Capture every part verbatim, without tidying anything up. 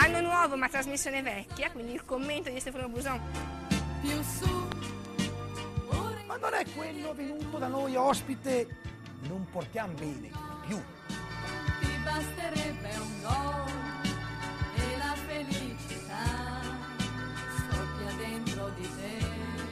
anno nuovo ma trasmissione vecchia, quindi il commento di Stefano Bruson. Più su. Ma non è quello venuto da noi ospite, non portiamo bene più. Ti basterebbe un gol e la felicità scoppia dentro di te.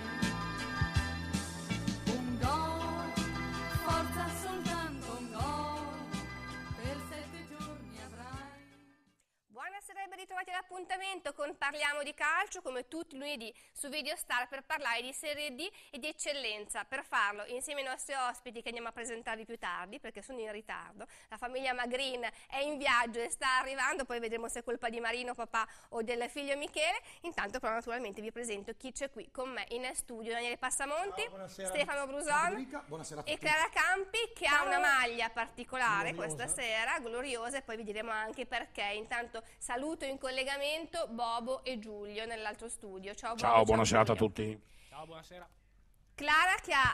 Un gol, forza soltanto un gol, per sette giorni avrai. Buonasera e ben ritrovati all'appuntamento con Parliamo di Calcio, come tutti i lunedì su Videostar, per parlare di Serie D e di eccellenza. Per farlo, insieme ai nostri ospiti che andiamo a presentarvi più tardi, perché sono in ritardo, la famiglia Magrin è in viaggio e sta arrivando, poi vedremo se è colpa di Marino, papà o del figlio Michele. Intanto però naturalmente vi presento chi c'è qui con me in studio: Daniele Passamonti, Ciao, Stefano Bruson buonasera a tutti. e Clara Campi, che ha una maglia particolare Gloriosa. questa sera, gloriosa, e poi vi diremo anche perché. Intanto saluto in collegamento Bobo e Giulio nell'altro studio. Ciao Bobo. Ciao, buona serata a Giulio. tutti. Ciao, buonasera. Clara, che ha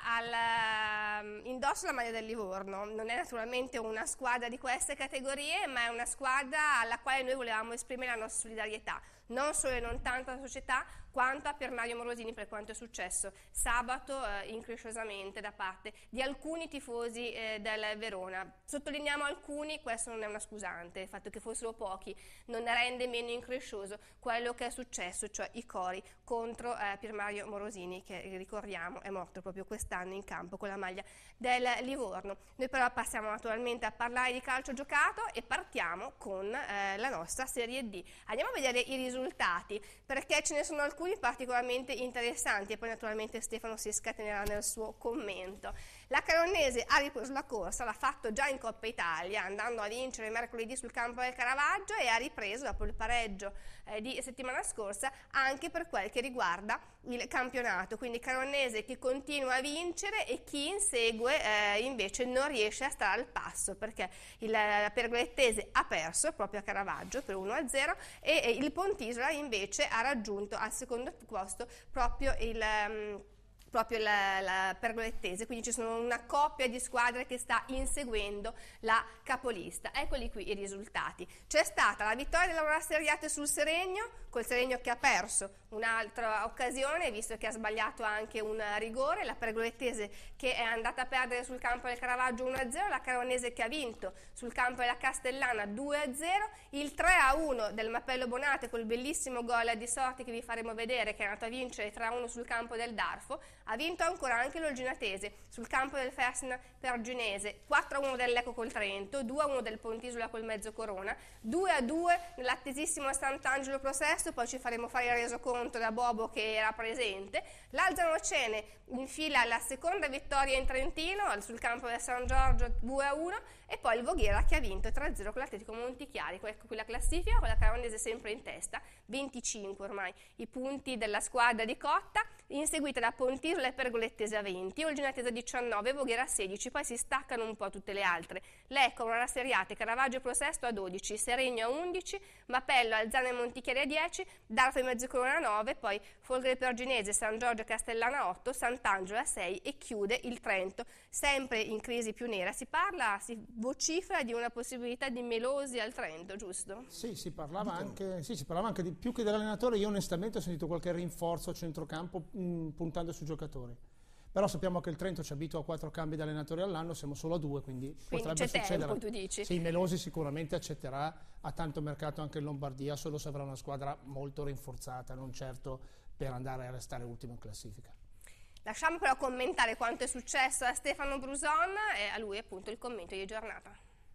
al, indosso la maglia del Livorno, non è naturalmente una squadra di queste categorie, ma è una squadra alla quale noi volevamo esprimere la nostra solidarietà, non solo e non tanto alla società quanto a Pier Mario Morosini, per quanto è successo sabato eh, incresciosamente da parte di alcuni tifosi eh, del Verona. Sottolineiamo alcuni, questo non è una scusante, il fatto che fossero pochi non rende meno increscioso quello che è successo, cioè i cori contro eh, Pier Mario Morosini, che ricordiamo è morto proprio quest'anno in campo con la maglia del Livorno. Noi però passiamo naturalmente a parlare di calcio giocato e partiamo con eh, la nostra Serie D. Andiamo a vedere i risultati, perché ce ne sono alcuni particolarmente interessanti e poi naturalmente Stefano si scatenerà nel suo commento. La Caronese ha ripreso la corsa, l'ha fatto già in Coppa Italia andando a vincere mercoledì sul campo del Caravaggio, e ha ripreso dopo il pareggio eh, di settimana scorsa anche per quel che riguarda il campionato, quindi Caronese che continua a vincere e chi insegue eh, invece non riesce a stare al passo, perché il la Pergolettese ha perso proprio a Caravaggio per uno a zero e, e il Pontisola invece ha raggiunto al secondo posto proprio il um, proprio la, la Pergolettese, quindi ci sono una coppia di squadre che sta inseguendo la capolista. Eccoli qui i risultati. C'è stata la vittoria dell'Aurora Seriate sul Seregno, col Seregno che ha perso un'altra occasione, visto che ha sbagliato anche un rigore, la Pergolettese che è andata a perdere sul campo del Caravaggio uno a zero, la Caronese che ha vinto sul campo della Castellana due a zero, il tre a uno del Mappello Bonate col bellissimo gol di sorte che vi faremo vedere, che è andato a vincere tre a uno sul campo del Darfo. Ha vinto ancora anche l'Olginatese sul campo del Fesna Perginese, quattro a uno dell'Eco col Trento, due a uno del Pontisola col Mezzocorona, due a due nell'attesissimo Sant'Angelo Prosesto, poi ci faremo fare il resoconto da Bobo che era presente. L'Alzanocene infila la seconda vittoria in Trentino sul campo del San Giorgio due a uno, e poi il Voghera che ha vinto tre a zero con l'Atletico Montichiari. Ecco qui la classifica, con la Caronese sempre in testa, venticinque ormai i punti della squadra di Cotta, inseguita da Pontisola e Pergolettese a venti, Olginatese a diciannove, Voghera a sedici, poi si staccano un po' tutte le altre. Lecco, Aurora Seriate, Caravaggio e Prosesto a dodici, Seregno a undici, Mapello, Alzano e Montichiari a dieci, Darfo e Mezzocorona a nove, poi Folgore Perginese, San Giorgio e Castellana a otto, Sant'Angelo a sei e chiude il Trento, sempre in crisi più nera. Si parla, si vocifera di una possibilità di Melosi al Trento, giusto? Sì, si parlava anche, sì, si parlava anche di più che dell'allenatore. Io onestamente ho sentito qualche rinforzo a centrocampo mh, puntando sui giocatori. Però sappiamo che il Trento ci abitua a quattro cambi di allenatori all'anno, siamo solo a due, quindi, Quindi potrebbe c'è succedere. tempo, tu dici? Sì, Melosi sicuramente accetterà, ha tanto mercato anche in Lombardia, solo se avrà una squadra molto rinforzata, non certo per andare a restare ultimo in classifica. Lasciamo però commentare quanto è successo a Stefano Bruson e a lui appunto il commento di giornata.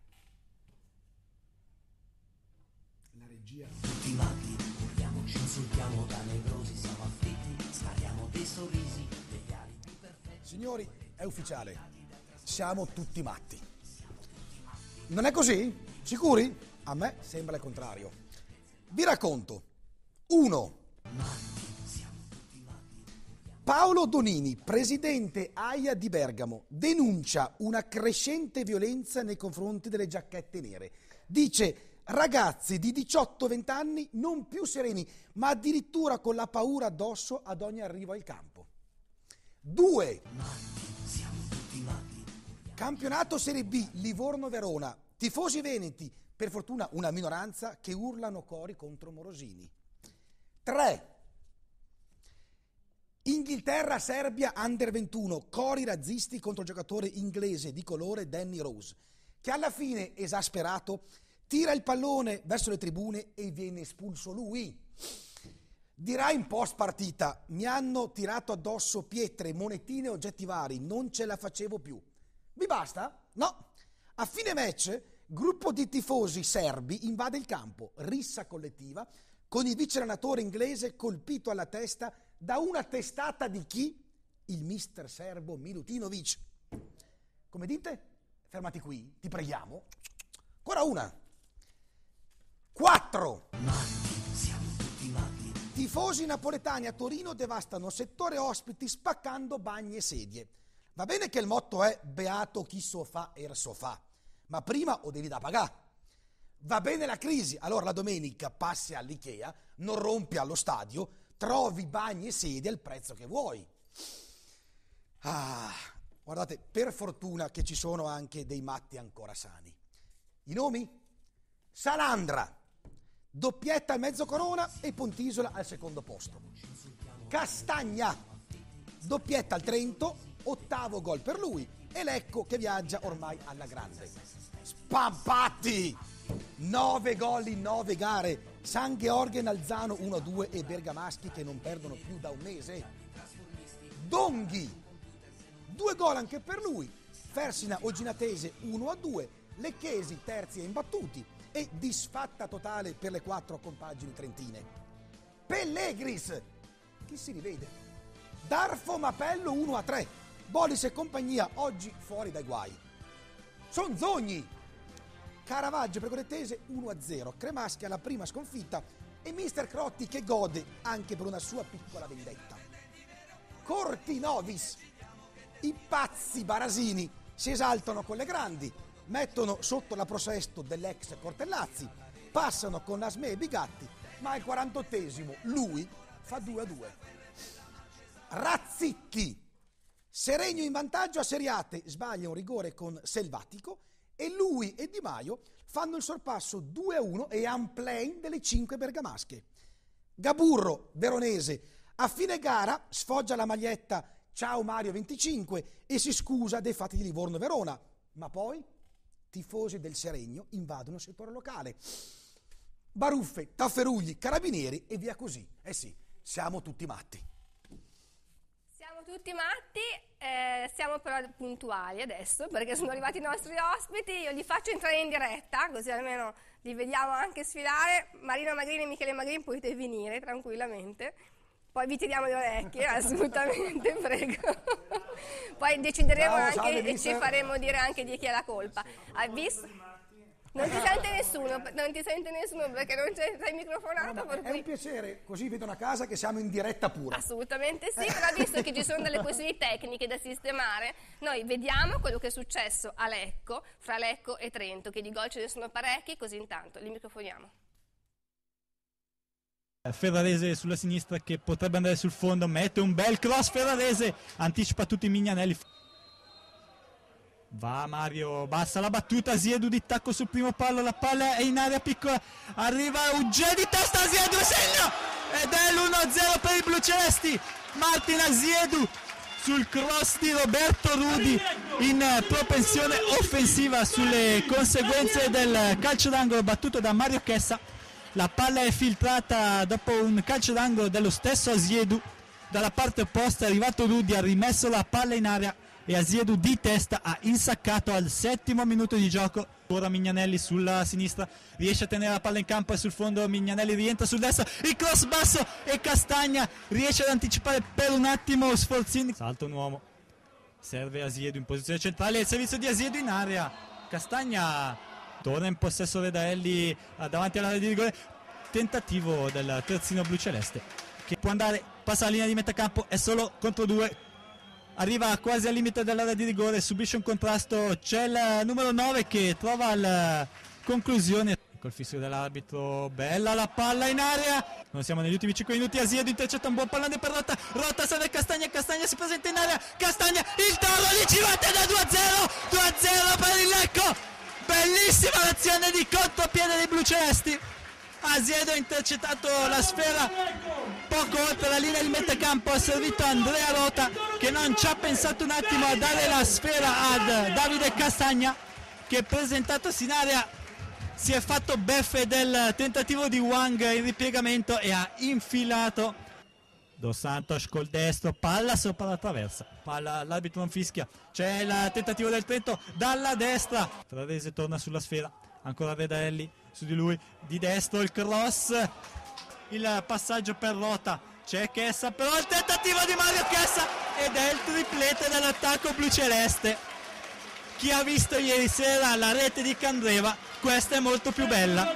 La regia. Tutti matti, urliamo, ci insultiamo, da nevrosi siamo afflitti, spariamo dei sorrisi, degli alibi perfetti. Signori, è ufficiale, siamo tutti matti. Non è così? Sicuri? A me sembra il contrario. Vi racconto. Uno. Paolo Donini, presidente AIA di Bergamo, denuncia una crescente violenza nei confronti delle giacchette nere. Dice: ragazzi di diciotto venti anni non più sereni, ma addirittura con la paura addosso ad ogni arrivo al campo. Due. Campionato Serie B, Livorno-Verona. Tifosi veneti, Per fortuna una minoranza che urlano cori contro Morosini. tre. Inghilterra-Serbia under ventuno, cori razzisti contro il giocatore inglese di colore Danny Rose, che alla fine, esasperato, tira il pallone verso le tribune e viene espulso lui. Dirà in post partita: mi hanno tirato addosso pietre, monetine e oggetti vari, non ce la facevo più. Vi basta? No. A fine match, gruppo di tifosi serbi invade il campo, rissa collettiva, con il vice allenatore inglese colpito alla testa da una testata di chi? Il mister serbo Milutinovic. Come dite? Fermati qui, ti preghiamo. Ancora una. quattro. Tifosi napoletani a Torino devastano settore ospiti spaccando bagni e sedie. Va bene che il motto è beato chi so fa er so fa, ma prima o devi da pagare. Va bene la crisi, allora la domenica passi all'Ikea, non rompi allo stadio, trovi bagni e sedie al prezzo che vuoi. Ah, guardate, per fortuna che ci sono anche dei matti ancora sani. I nomi? Salandra, doppietta al mezzo corona e Pontisola al secondo posto. Castagna, doppietta al Trento, ottavo gol per lui, e Lecco che viaggia ormai alla grande. Spampati! nove gol in nove gare, San Gheorghe Nalzano uno a due e Bergamaschi che non perdono più da un mese. Donghi, due gol anche per lui, Fersina Oginatese uno a due, Lecchesi terzi e imbattuti e disfatta totale per le quattro compagini trentine. Pellegris, chi si rivede? Darfo Mapello uno a tre, Bolis e compagnia oggi fuori dai guai. Sonzogni, Caravaggio Pregolettese uno a zero, Cremaschi alla prima sconfitta e mister Crotti che gode anche per una sua piccola vendetta. Cortinovis, i pazzi barasini si esaltano con le grandi, mettono sotto la Prosesto dell'ex Cortellazzi, passano con Asme e Bigatti, ma al quarantottesimo lui fa due a due. Razzicchi, Seregno in vantaggio a Seriate, sbaglia un rigore con Selvatico e lui e Di Maio fanno il sorpasso due a uno e unplane delle cinque bergamasche. Gaburro, veronese, a fine gara sfoggia la maglietta Ciao Mario venticinque e si scusa dei fatti di Livorno-Verona, ma poi tifosi del Seregno invadono il settore locale. Baruffe, Tafferugli, Carabinieri e via così. Eh sì, siamo tutti matti. Siamo tutti matti, eh, siamo però puntuali adesso perché sono arrivati i nostri ospiti, io li faccio entrare in diretta così almeno li vediamo anche sfilare. Marino Magrini e Michele Magrini potete venire tranquillamente, poi vi tiriamo le orecchie, assolutamente, prego. Poi decideremo Ciao, anche salve, e mister. ci faremo dire anche di chi è la colpa. Hai visto? Non ti sente nessuno, non ti sente nessuno perché non c'è, sei microfonato, No, per è cui... un piacere, così vedono a casa che siamo in diretta pura. Assolutamente sì, però visto che ci sono delle questioni tecniche da sistemare, noi vediamo quello che è successo a Lecco, fra Lecco e Trento, che di gol ce ne sono parecchi, così intanto li microfoniamo. Ferrarese sulla sinistra che potrebbe andare sul fondo, mette un bel cross Ferrarese, anticipa tutti i Mignanelli. Va Mario, bassa la battuta, Ziedu di tacco sul primo palo, la palla è in area piccola, arriva Ugge di testa, Ziedu segna ed è l'uno a zero per i blucelesti. Martin Ziedu sul cross di Roberto Rudi in propensione offensiva sulle conseguenze del calcio d'angolo battuto da Mario Chessa. La palla è filtrata dopo un calcio d'angolo dello stesso Ziedu, dalla parte opposta è arrivato Rudi, ha rimesso la palla in area e Aziedu di testa ha insaccato al settimo minuto di gioco. Ora Mignanelli sulla sinistra riesce a tenere la palla in campo e sul fondo Mignanelli rientra sul destro, il cross basso e Castagna riesce ad anticipare per un attimo Sforzini. Salta un uomo, serve Aziedu in posizione centrale, il servizio di Aziedu in area, Castagna torna in possesso Redaelli davanti all'area di rigore, tentativo del terzino blu celeste che può andare, passa la linea di metà campo, è solo contro due. Arriva quasi al limite dell'area di rigore, subisce un contrasto, c'è il numero nove che trova la conclusione. Col fischio dell'arbitro, bella la palla in area, non siamo negli ultimi cinque minuti, Aziedu intercetta un buon pallone per Rotta, Rotta serve Castagna, Castagna si presenta in area, Castagna, il toro lì ci batte da due a zero, due a zero per il Lecco, bellissima l'azione di contropiede dei blucelesti. Asiedo ha intercettato la sfera poco oltre la linea di metacampo, ha servito Andrea Rota che non ci ha pensato un attimo a dare la sfera ad Davide Castagna, che presentatosi in area si è fatto beffe del tentativo di Wang in ripiegamento e ha infilato Dos Santos col destro, palla sopra la traversa, palla, l'arbitro non fischia, c'è il tentativo del Trento dalla destra, Ferrarese torna sulla sfera, ancora Redarelli su di lui, di destro il cross, il passaggio per Rota, c'è Chessa, però il tentativo di Mario Chessa ed è il triplete dell'attacco bluceleste. Chi ha visto ieri sera la rete di Candreva, questa è molto più bella.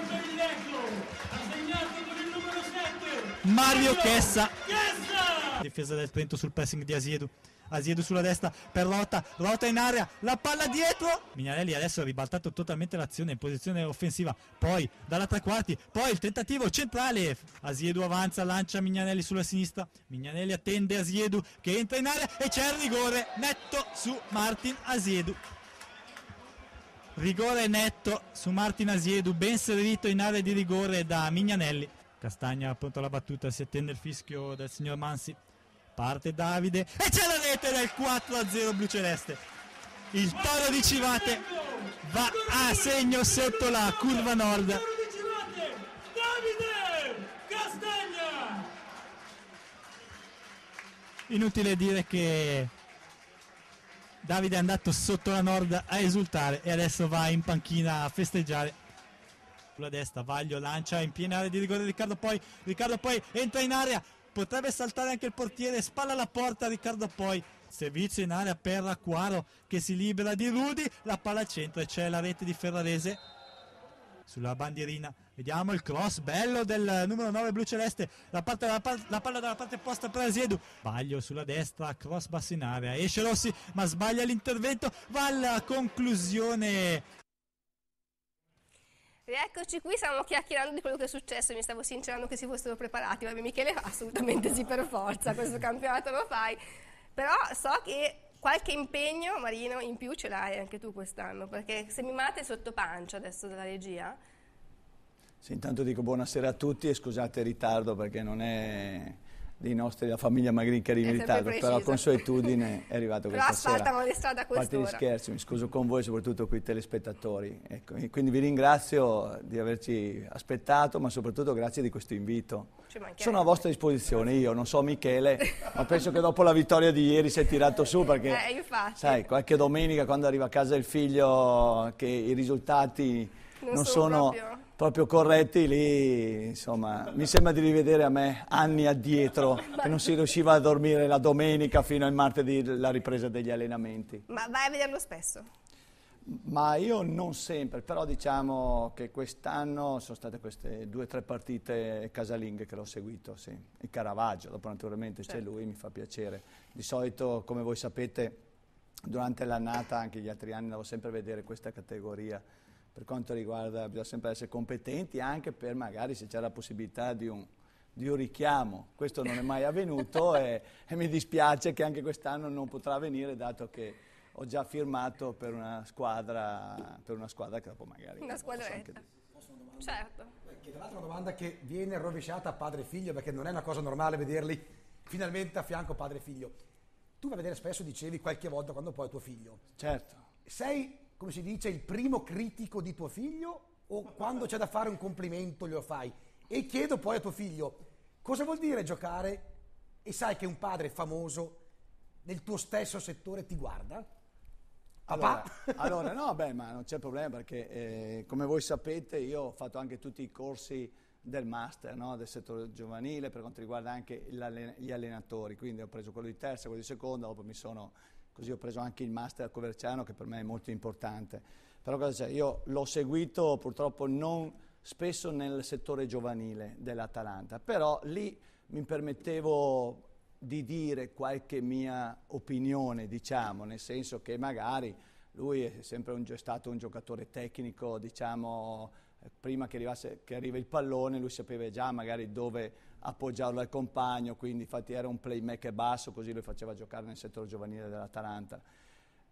Mario Chessa, difesa del Trento sul pressing di Asiedu, Asiedu sulla destra per Rota, Rota in area, la palla dietro, Mignanelli adesso ha ribaltato totalmente l'azione in posizione offensiva, poi dalla tre quarti, poi il tentativo centrale, Asiedu avanza, lancia Mignanelli sulla sinistra, Mignanelli attende Asiedu che entra in area e c'è il rigore netto su Martin Asiedu. Rigore netto su Martin Asiedu, ben servito in area di rigore da Mignanelli. Castagna pronto alla battuta, si attende il fischio del signor Mansi, parte Davide e c'è la rete del quattro a zero bluceleste. Il Toro di Civate va a segno sotto la curva nord. Davide Castagna! Inutile dire che Davide è andato sotto la nord a esultare e adesso va in panchina a festeggiare. Sulla destra Vaglio lancia in piena area di rigore Riccardo Poi, Riccardo Poi entra in area, potrebbe saltare anche il portiere, spalla alla porta Riccardo Poi, servizio in area per Acquaro che si libera di Rudi, la palla al centro e c'è la rete di Ferrarese sulla bandierina. Vediamo il cross bello del numero nove bluceleste, la, parte, la, la palla dalla parte opposta per Asiedu, Vaglio sulla destra, cross basso in area, esce Rossi ma sbaglia l'intervento, va alla conclusione. Rieccoci qui, stavamo chiacchierando di quello che è successo e mi stavo sincerando che si fossero preparati. Vabbè, Michele, assolutamente sì, per forza, questo campionato lo fai. Però so che qualche impegno, Marino, in più ce l'hai anche tu quest'anno, perché se mi mate sotto pancia adesso dalla regia. Sì, intanto dico buonasera a tutti e scusate il ritardo perché non è dei nostri, la famiglia Magrin che arriva in ritardo, preciso. però consuetudine è arrivato Però questa sera. asfaltano le strade a A parte gli quest'ora. scherzi, mi scuso con voi, soprattutto con i telespettatori. Ecco, e quindi vi ringrazio di averci aspettato, ma soprattutto grazie di questo invito. Ci mancherebbe. Sono a vostra disposizione, io non so Michele, ma penso che dopo la vittoria di ieri si è tirato su perché, Eh, infatti. sai, qualche domenica quando arriva a casa il figlio che i risultati Non non, sono sono proprio- proprio corretti, lì insomma mi sembra di rivedere a me anni addietro che non si riusciva a dormire la domenica fino al martedì la ripresa degli allenamenti. Ma vai a vederlo spesso? Ma io non sempre, però diciamo che quest'anno sono state queste due o tre partite casalinghe che l'ho seguito, sì. Il Caravaggio, dopo naturalmente c'è Certo. lui, mi fa piacere. Di solito, come voi sapete, durante l'annata, anche gli altri anni, andavo sempre a vedere questa categoria. Per quanto riguarda, bisogna sempre essere competenti anche per magari se c'è la possibilità di un, di un richiamo. Questo non è mai avvenuto e, e mi dispiace che anche quest'anno non potrà avvenire dato che ho già firmato per una squadra, per una squadra che dopo magari... Una posso anche squadretta. Certo. Che tra l'altro è una domanda che viene rovesciata a padre e figlio, perché non è una cosa normale vederli finalmente a fianco padre e figlio. Tu vai a vedere spesso, dicevi, qualche volta quando poi è tuo figlio. Certo. Sei, come si dice, il primo critico di tuo figlio o quando c'è da fare un complimento glielo fai? E chiedo poi a tuo figlio, cosa vuol dire giocare e sai che un padre famoso nel tuo stesso settore ti guarda? Allora, allora, no, beh, ma non c'è problema perché eh, come voi sapete io ho fatto anche tutti i corsi del master, no? Del settore giovanile per quanto riguarda anche gli allenatori, quindi ho preso quello di terza, quello di seconda, dopo mi sono, così ho preso anche il master a Coverciano che per me è molto importante. Però cosa c'è? Io l'ho seguito purtroppo non spesso nel settore giovanile dell'Atalanta, però lì mi permettevo di dire qualche mia opinione, diciamo, nel senso che magari lui è sempre un, è stato un giocatore tecnico, diciamo, eh, prima che, arrivasse, che arriva il pallone lui sapeva già magari dove appoggiarlo al compagno, quindi infatti era un playmaker basso, così lui faceva giocare nel settore giovanile dell'Atalanta.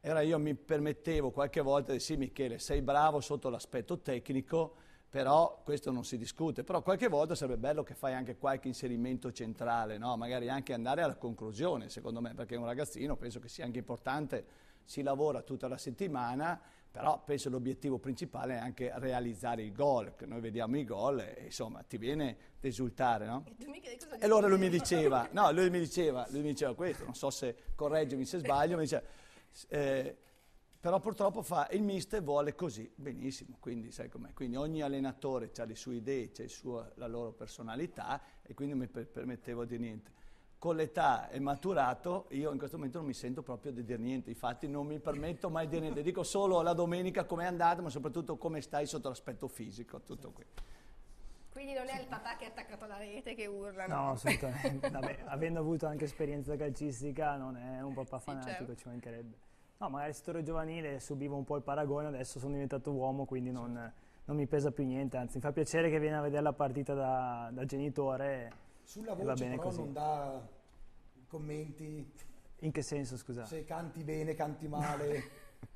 E ora io mi permettevo qualche volta di sì Michele, sei bravo sotto l'aspetto tecnico, però questo non si discute, però qualche volta sarebbe bello che fai anche qualche inserimento centrale, no? Magari anche andare alla conclusione, secondo me, perché un ragazzino penso che sia anche importante, si lavora tutta la settimana, però penso l'obiettivo principale è anche realizzare il gol, che noi vediamo i gol e insomma ti viene da esultare, no? E tu mi chiedi cosa E allora lui mi diceva, no, lui mi diceva, lui mi diceva questo, non so se correggimi se sbaglio, mi diceva, eh, però purtroppo fa, il mister vuole così, benissimo, quindi sai com'è, quindi ogni allenatore ha le sue idee, c'ha il suo, la loro personalità e quindi non mi per, permettevo di niente. Con l'età è maturato, io in questo momento non mi sento proprio di dire niente, infatti non mi permetto mai di dire niente, dico solo la domenica com'è andata, ma soprattutto come stai sotto l'aspetto fisico, tutto qui. Quindi non è il papà che è attaccato alla rete che urla, no? No, assolutamente. Vabbè, avendo avuto anche esperienza calcistica non è un papà Sì, fanatico, certo. ci mancherebbe. No, magari settore giovanile subivo un po' il paragone, adesso sono diventato uomo, quindi non, non mi pesa più niente, anzi mi fa piacere che viene a vedere la partita da, da genitore. Sulla E va voce bene però così. non dà commenti, In che senso, scusa? se canti bene, canti male.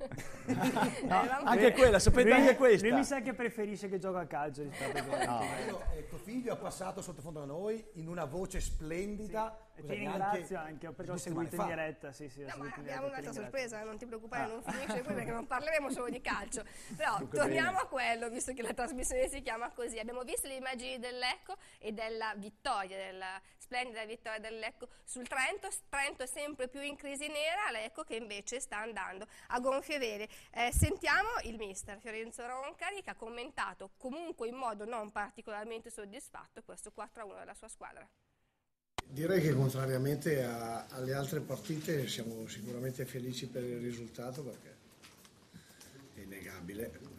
No, Anche quella, sapete lui, anche questa? Lui mi sa che preferisce che gioca a calcio rispetto a giocare. No. Io, ecco, figlio è passato sottofondo da noi in una voce splendida. E cos'è, ti neanche ringrazio anche perché ho due settimane seguito in fa. diretta. Sì, sì, ho No, ma seguito in abbiamo diretta, un'altra ti ringrazio. sorpresa, non ti preoccupare, Ah. non finisce qui perché non parleremo solo di calcio. Però Dunque, torniamo bene. a quello, visto che la trasmissione si chiama così. Abbiamo visto le immagini del Lecco e della vittoria, della splendida vittoria del Lecco sul Trento. Trento è sempre più in crisi nera, Lecco che invece sta andando a gonfie vele. Eh, sentiamo il mister Fiorenzo Roncari che ha commentato comunque in modo non particolarmente soddisfatto questo quattro a uno della sua squadra. Direi che contrariamente a- alle altre partite siamo sicuramente felici per il risultato perché è innegabile. Eh,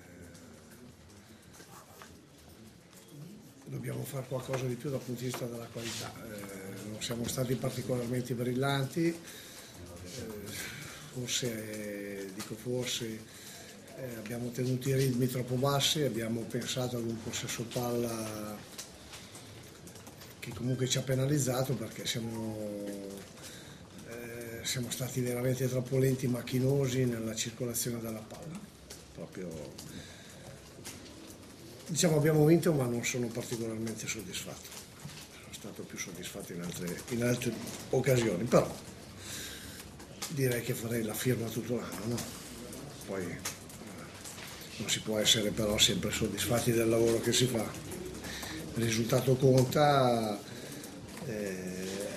dobbiamo fare qualcosa di più dal punto di vista della qualità. Eh, non siamo stati particolarmente brillanti, eh, forse, eh, dico forse, eh, abbiamo tenuto i ritmi troppo bassi, abbiamo pensato ad un possesso palla che comunque ci ha penalizzato perché siamo, eh, siamo stati veramente troppo lenti, macchinosi nella circolazione della palla. Proprio, diciamo abbiamo vinto ma non sono particolarmente soddisfatto. Sono stato più soddisfatto in altre, in altre occasioni, però direi che farei la firma tutto l'anno, no? Poi eh, non si può essere però sempre soddisfatti del lavoro che si fa. Il risultato conta, eh,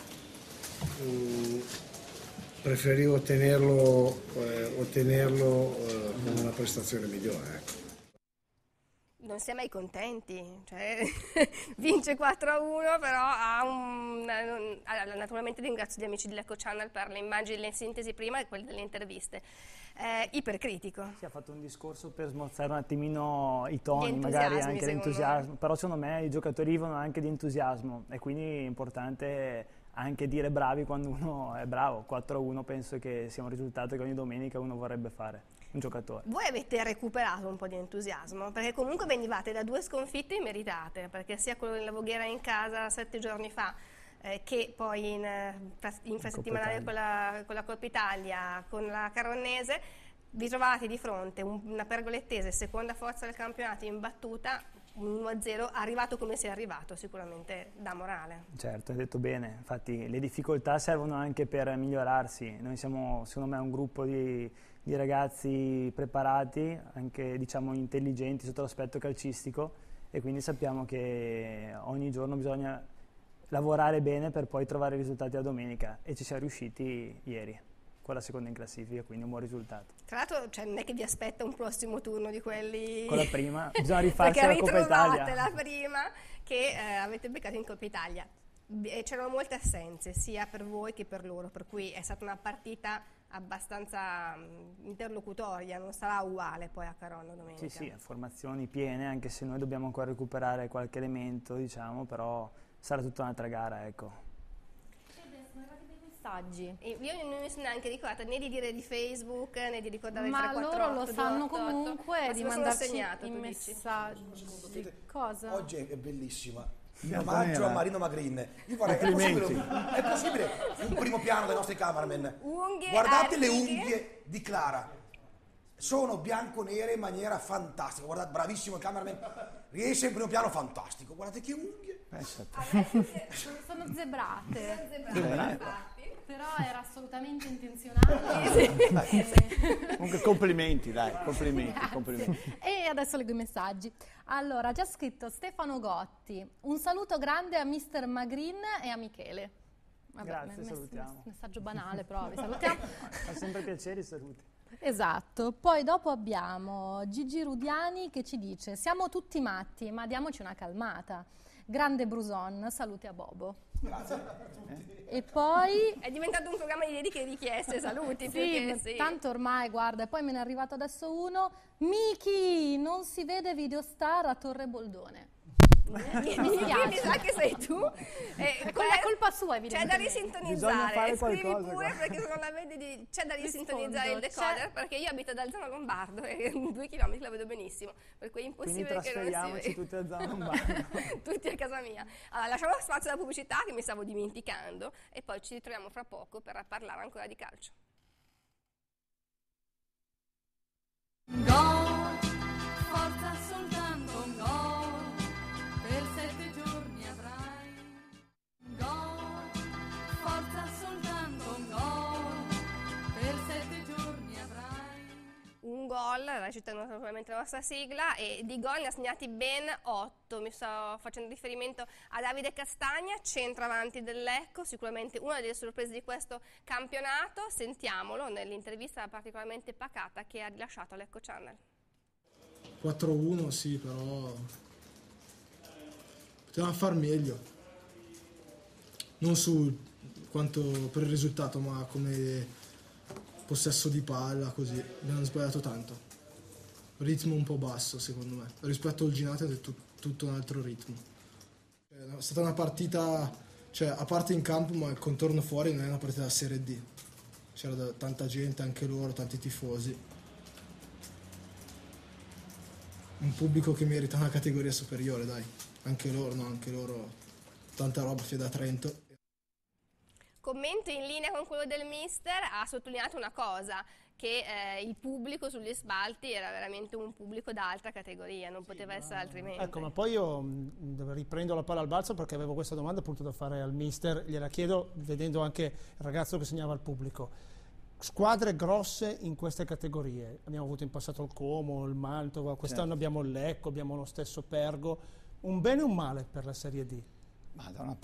mh, preferivo ottenerlo, eh, ottenerlo eh, con una prestazione migliore. Ecco. Non si è mai contenti, cioè, vince quattro a uno, però ha un... Allora, naturalmente ringrazio gli amici di Lecco Channel per le immagini, le sintesi prima e quelle delle interviste. Eh, ipercritico. Si è fatto un discorso per smorzare un attimino i toni, Gli magari entusiasmi, anche secondo l'entusiasmo, però secondo me i giocatori vivono anche di entusiasmo e quindi è importante anche dire bravi quando uno è bravo. quattro a uno penso che sia un risultato che ogni domenica uno vorrebbe fare, un giocatore. Voi avete recuperato un po' di entusiasmo, perché comunque venivate da due sconfitte immeritate, perché sia quello della Voghera in casa sette giorni fa, eh, che poi in, eh, infrasettimanale con la, con la Coppa Italia, con la Caronnese, vi trovate di fronte un, una pergolettese, seconda forza del campionato imbattuta, un uno a zero, arrivato come si è arrivato, sicuramente da morale. Certo, hai detto bene, infatti le difficoltà servono anche per migliorarsi. Noi siamo secondo me un gruppo di, di ragazzi preparati, anche diciamo intelligenti sotto l'aspetto calcistico e quindi sappiamo che ogni giorno bisogna lavorare bene per poi trovare i risultati a domenica e ci siamo riusciti ieri con la seconda in classifica, quindi un buon risultato. Tra l'altro, cioè, non è che vi aspetta un prossimo turno di quelli... Con la prima, bisogna rifarsi Perché alla Coppa Italia. ritrovate la prima che eh, avete beccato in Coppa Italia. B- C'erano molte assenze, sia per voi che per loro, per cui è stata una partita abbastanza mh, interlocutoria, non sarà uguale poi a Caronno domenica. Sì, sì, formazioni piene, anche se noi dobbiamo ancora recuperare qualche elemento, diciamo, però sarà tutta un'altra gara, ecco. Messaggi. E io non mi sono neanche ricordata né di dire di Facebook né di ricordare il Ma tre quattro otto loro lo sanno due otto otto, comunque ma di se lo sono mandarci segnato, i tu dici? messaggi. Cosa? Oggi è bellissima. in omaggio a Marino Magrin. Io vorrei, è possibile, è possibile un primo piano dei nostri cameraman? Unghie, Guardate le artigli. unghie di Clara. Sono bianco-nere in maniera fantastica. Guardate, bravissimo il cameraman. Riesce in primo piano, fantastico. Guardate che unghie. Sono zebrate. Zebrate, infatti. Però era assolutamente intenzionale. Sì, comunque complimenti, dai, complimenti, complimenti. E adesso leggo i messaggi. Allora, già scritto Stefano Gotti. Un saluto grande a mister Magrin e a Michele. Vabbè, Grazie, mess- salutiamo. Messaggio banale, però vi salutiamo. Fa sempre piacere i saluti. Esatto, poi dopo abbiamo Gigi Rudiani che ci dice siamo tutti matti ma diamoci una calmata. Grande Bruson, saluti a Bobo. Grazie. E poi... È diventato un programma di dediche e richieste, saluti. Sì, più che sì. tanto ormai, guarda, e poi me ne è arrivato adesso uno. Miki, non si vede Videostar a Torre Boldone. Mi, mi, mi sa che sei tu. Eh, Quella è colpa sua, c'è da evidentemente. risintonizzare. fare Scrivi qualcosa, pure qua. perché se non la vedi di- c'è da risintonizzare il Rispondo, decoder c'è- perché io abito dal zona lombardo e due chilometri la vedo benissimo. Per cui è Quindi impossibile che non si trasferiamoci veda. tutti a zona lombardo. Tutti a casa mia. Allora, lasciamo spazio alla pubblicità che mi stavo dimenticando e poi ci ritroviamo fra poco per parlare ancora di calcio. Gol, forza soltanto un gol, per sette giorni avrai. Gol, forza soltanto un gol, per sette giorni avrai. Un gol, recitando naturalmente la nostra sigla, e di gol ne ha segnati ben otto. Mi sto facendo riferimento a Davide Castagna, centravanti del Lecco, sicuramente una delle sorprese di questo campionato. Sentiamolo nell'intervista particolarmente pacata che ha rilasciato Lecco Channel. quattro uno sì, però potevamo far meglio, non su quanto per il risultato, ma come possesso di palla, così abbiamo sbagliato tanto, ritmo un po' basso secondo me rispetto al Ginate, è tu- tutto un altro ritmo. È stata una partita, cioè a parte in campo, ma il contorno fuori non è una partita da Serie D, c'era da- tanta gente, anche loro, tanti tifosi, un pubblico che merita una categoria superiore, dai, anche loro, no, anche loro, tanta roba c'è da Trento. Commento in linea con quello del mister, ha sottolineato una cosa, che eh, il pubblico sugli spalti era veramente un pubblico da altra categoria, non poteva essere altrimenti. Ecco, ma poi io mh, riprendo la palla al balzo perché avevo questa domanda appunto da fare al mister, gliela chiedo vedendo anche il ragazzo che segnava al pubblico. Squadre grosse in queste categorie, abbiamo avuto in passato il Como, il Mantova, quest'anno Certo. abbiamo il Lecco, abbiamo lo stesso Pergo, un bene o un male per la Serie D? Ma da una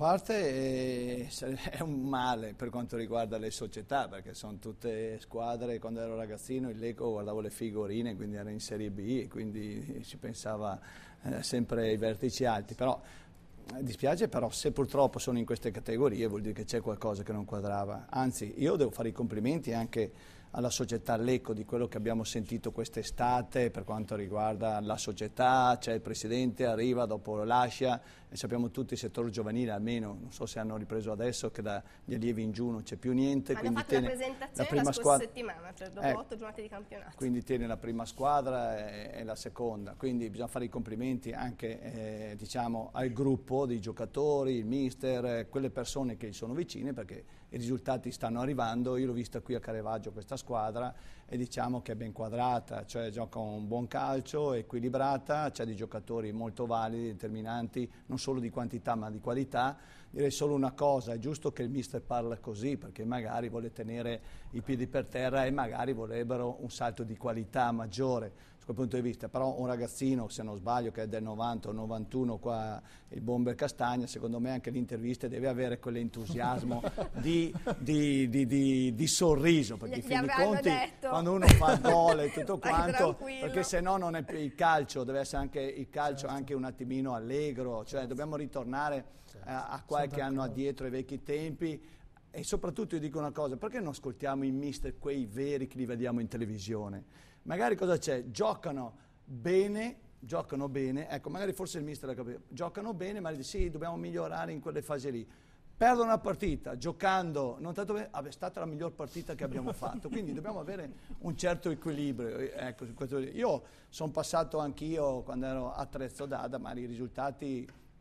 parte è, è un male per quanto riguarda le società, perché sono tutte squadre. Quando ero ragazzino il Lecco guardavo le figurine, quindi era in Serie B e quindi si pensava eh, sempre ai vertici alti, però eh, dispiace, però se purtroppo sono in queste categorie vuol dire che c'è qualcosa che non quadrava. Anzi, io devo fare i complimenti anche alla società Lecco di quello che abbiamo sentito quest'estate per quanto riguarda la società. C'è il presidente, arriva, dopo lo lascia, e sappiamo tutti il settore giovanile, almeno non so se hanno ripreso adesso che dagli allievi in giù non c'è più niente. Hanno quindi fatto la tiene presentazione la la, prima scorsa squadra, settimana, cioè dopo Ecco. otto giornate di campionato. quindi tiene la prima squadra e, e la seconda, quindi bisogna fare i complimenti anche eh, diciamo, al gruppo dei giocatori, il mister, eh, quelle persone che gli sono vicine, perché i risultati stanno arrivando. Io l'ho vista qui a Carevaggio questa squadra e diciamo che è ben quadrata, cioè gioca un buon calcio, è equilibrata, c'è dei giocatori molto validi, determinanti, non solo di quantità ma di qualità. Direi solo una cosa, è giusto che il mister parla così, perché magari vuole tenere i piedi per terra e magari vorrebbero un salto di qualità maggiore da quel punto di vista, però un ragazzino, se non sbaglio, che è del novanta o novantuno qua, il Bomber Castagna, secondo me anche l'intervista deve avere quell'entusiasmo di, di, di, di, di sorriso, perché Gli- in gli fin dei avranno conti detto. quando uno fa il gol e tutto Stai quanto, tranquillo. perché se no non è più il calcio, deve essere anche il calcio anche un attimino allegro, cioè dobbiamo ritornare a, a qualche anno addietro ai vecchi tempi. E soprattutto io dico una cosa, perché non ascoltiamo i mister, quei veri che li vediamo in televisione? Magari cosa c'è? Giocano bene, giocano bene, ecco, magari forse il mister ha capito, giocano bene, ma dice sì, dobbiamo migliorare in quelle fasi lì. Perdono una partita, giocando, non tanto bene, vabbè, è stata la miglior partita che abbiamo fatto, quindi dobbiamo avere un certo equilibrio. Ecco, su questo. Io sono passato anch'io quando ero a Trezzo d'Ada, ma i risultati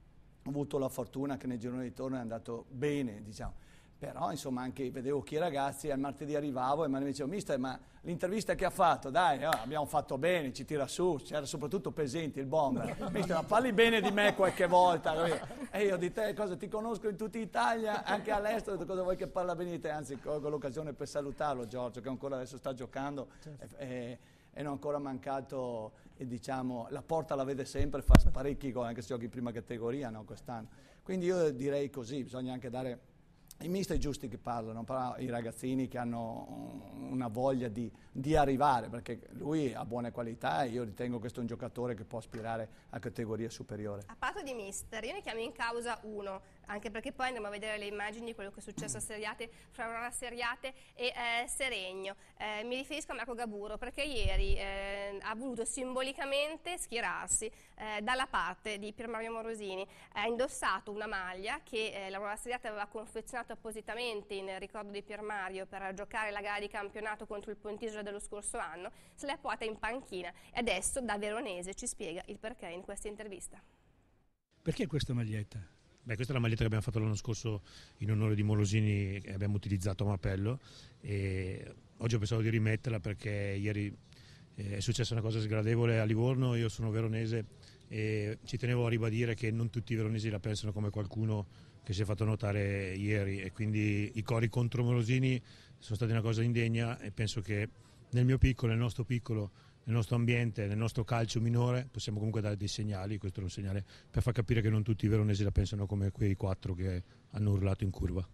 ho avuto la fortuna che nel girone di ritorno è andato bene, diciamo. Però insomma anche vedevo che i ragazzi al martedì arrivavo e mi dicevo mister ma l'intervista che ha fatto dai oh, abbiamo fatto bene, ci tira su, c'era soprattutto Pesenti il bomber, mister ma parli bene di me qualche volta e io di te cosa ti conosco in tutta Italia anche all'estero, cosa vuoi che parla bene di te, anzi colgo l'occasione per salutarlo Giorgio che ancora adesso sta giocando certo. e, e, e non è ancora mancato e diciamo la porta la vede sempre, fa parecchi gol anche se giochi in prima categoria no, quest'anno, quindi io direi così, bisogna anche dare i mister giusti che parlano, però i ragazzini che hanno una voglia di, di arrivare, perché lui ha buone qualità e io ritengo questo un giocatore che può aspirare a categoria superiore. A patto di mister, io ne chiamo in causa uno, anche perché poi andiamo a vedere le immagini di quello che è successo a Seriate, fra Aurora Seriate e eh, Seregno. Eh, mi riferisco a Marco Gaburo, perché ieri eh, ha voluto simbolicamente schierarsi eh, dalla parte di Pier Mario Morosini. Ha indossato una maglia che eh, l'Aurora Seriate aveva confezionato appositamente in ricordo di Pier Mario per giocare la gara di campionato contro il Pontisola dello scorso anno, se l'è portata in panchina e adesso da veronese ci spiega il perché in questa intervista. Perché questa maglietta? Beh, questa è la maglietta che abbiamo fatto l'anno scorso in onore di Morosini e abbiamo utilizzato a Mapello e oggi ho pensato di rimetterla perché ieri eh, è successa una cosa sgradevole a Livorno, io sono veronese e ci tenevo a ribadire che non tutti i veronesi la pensano come qualcuno che si è fatto notare ieri e quindi i cori contro Morosini sono stati una cosa indegna e penso che nel mio piccolo, nel nostro piccolo, nel nostro ambiente, nel nostro calcio minore possiamo comunque dare dei segnali, questo è un segnale per far capire che non tutti i veronesi la pensano come quei quattro che hanno urlato in curva.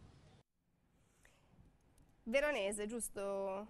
Veronese, giusto?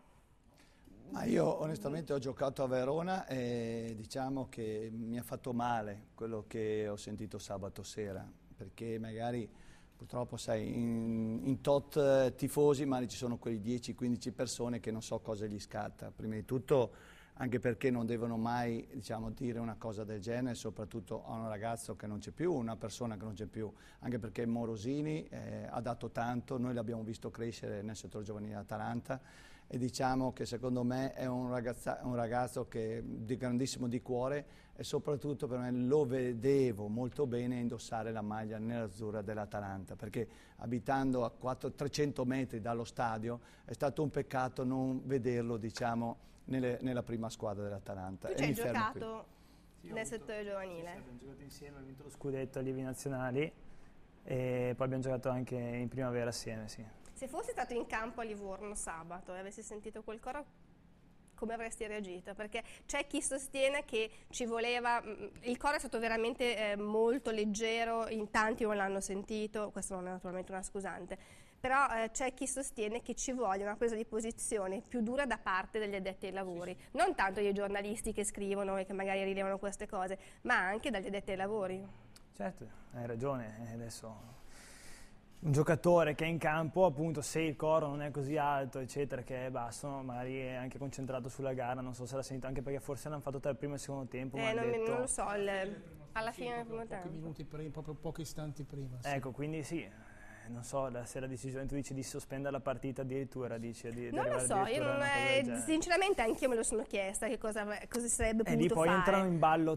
Ma io onestamente ho giocato a Verona e diciamo che mi ha fatto male quello che ho sentito sabato sera, perché magari purtroppo sai in, in tot tifosi ma ci sono quei dieci quindici persone che non so cosa gli scatta, prima di tutto anche perché non devono mai diciamo, dire una cosa del genere, soprattutto a un ragazzo che non c'è più, una persona che non c'è più, anche perché Morosini eh, ha dato tanto, noi l'abbiamo visto crescere nel settore giovanile Atalanta e diciamo che secondo me è un, ragazza, un ragazzo che di grandissimo di cuore e soprattutto per me lo vedevo molto bene indossare la maglia nerazzurra dell'Atalanta, perché abitando a quattrocento trecento metri dallo stadio è stato un peccato non vederlo diciamo, nelle, nella prima squadra dell'Atalanta. Tu ci hai giocato sì, nel settore giovanile? Sì, abbiamo giocato insieme, abbiamo vinto lo scudetto allievi nazionali e poi abbiamo giocato anche in primavera assieme, sì. Se fossi stato in campo a Livorno sabato e avessi sentito quel coro, come avresti reagito? Perché c'è chi sostiene che ci voleva, il coro è stato veramente eh, molto leggero, in tanti non l'hanno sentito, questo non è naturalmente una scusante, però eh, c'è chi sostiene che ci voglia una presa di posizione più dura da parte degli addetti ai lavori, non tanto dei giornalisti che scrivono e che magari rilevano queste cose, ma anche dagli addetti ai lavori. Certo, hai ragione, adesso un giocatore che è in campo, appunto, se il coro non è così alto, eccetera, che è basso, magari è anche concentrato sulla gara, non so se l'ha sentito, anche perché forse l'hanno fatto tra il primo e il secondo tempo. Eh, non, detto... non lo so, il, alla fine del primo tempo. Pochi minuti prima, proprio pochi istanti prima. Sì. Ecco, quindi sì, non so, se la decisione tu dici di sospendere la partita addirittura, dici di, non lo so, io non è, sinceramente anche io me lo sono chiesta che cosa, cosa sarebbe potuto fare. E lì poi fare. Entrano in ballo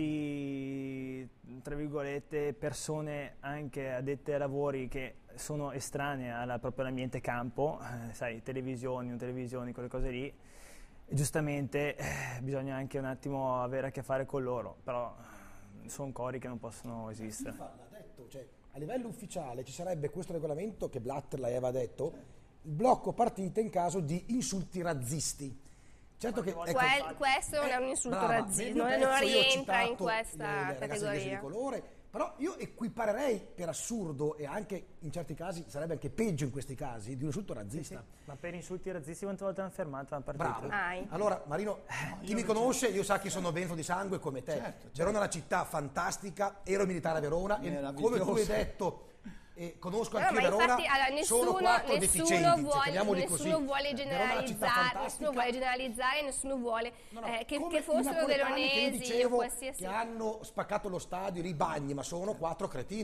tanti, tra virgolette, persone anche addette ai lavori che sono estranee alla, proprio all'ambiente campo, eh, sai, televisioni, non televisioni, quelle cose lì, e giustamente eh, bisogna anche un attimo avere a che fare con loro, però sono cori che non possono esistere. FIFA l'ha detto, cioè, a livello ufficiale ci sarebbe questo regolamento che Blatter l'aveva detto, il blocco partite in caso di insulti razzisti. Certo che, ecco, Quel, questo non è un insulto brava, razzista, non, non rientra in questa le, le categoria. Di colore, però io equiparerei per assurdo, e anche in certi casi sarebbe anche peggio in questi casi, di un insulto razzista. Sì, sì. Ma per insulti razzisti quante volte hanno fermato una partita? Bravo. Ai. Allora Marino, chi mi conosce, io sa che sono veneto di sangue come te. Certo, certo. Verona è una città fantastica, ero militare a Verona e come tu hai detto, e conosco anche no, Verona, infatti, allora, nessuno, sono quattro nessuno deficienti, vuole, cioè, nessuno così. vuole generalizzare, nessuno vuole generalizzare, nessuno vuole no, no, eh, che, che fossero veronesi dicevo, o qualsiasi. Che hanno spaccato lo stadio, i bagni, ma sono quattro cretini.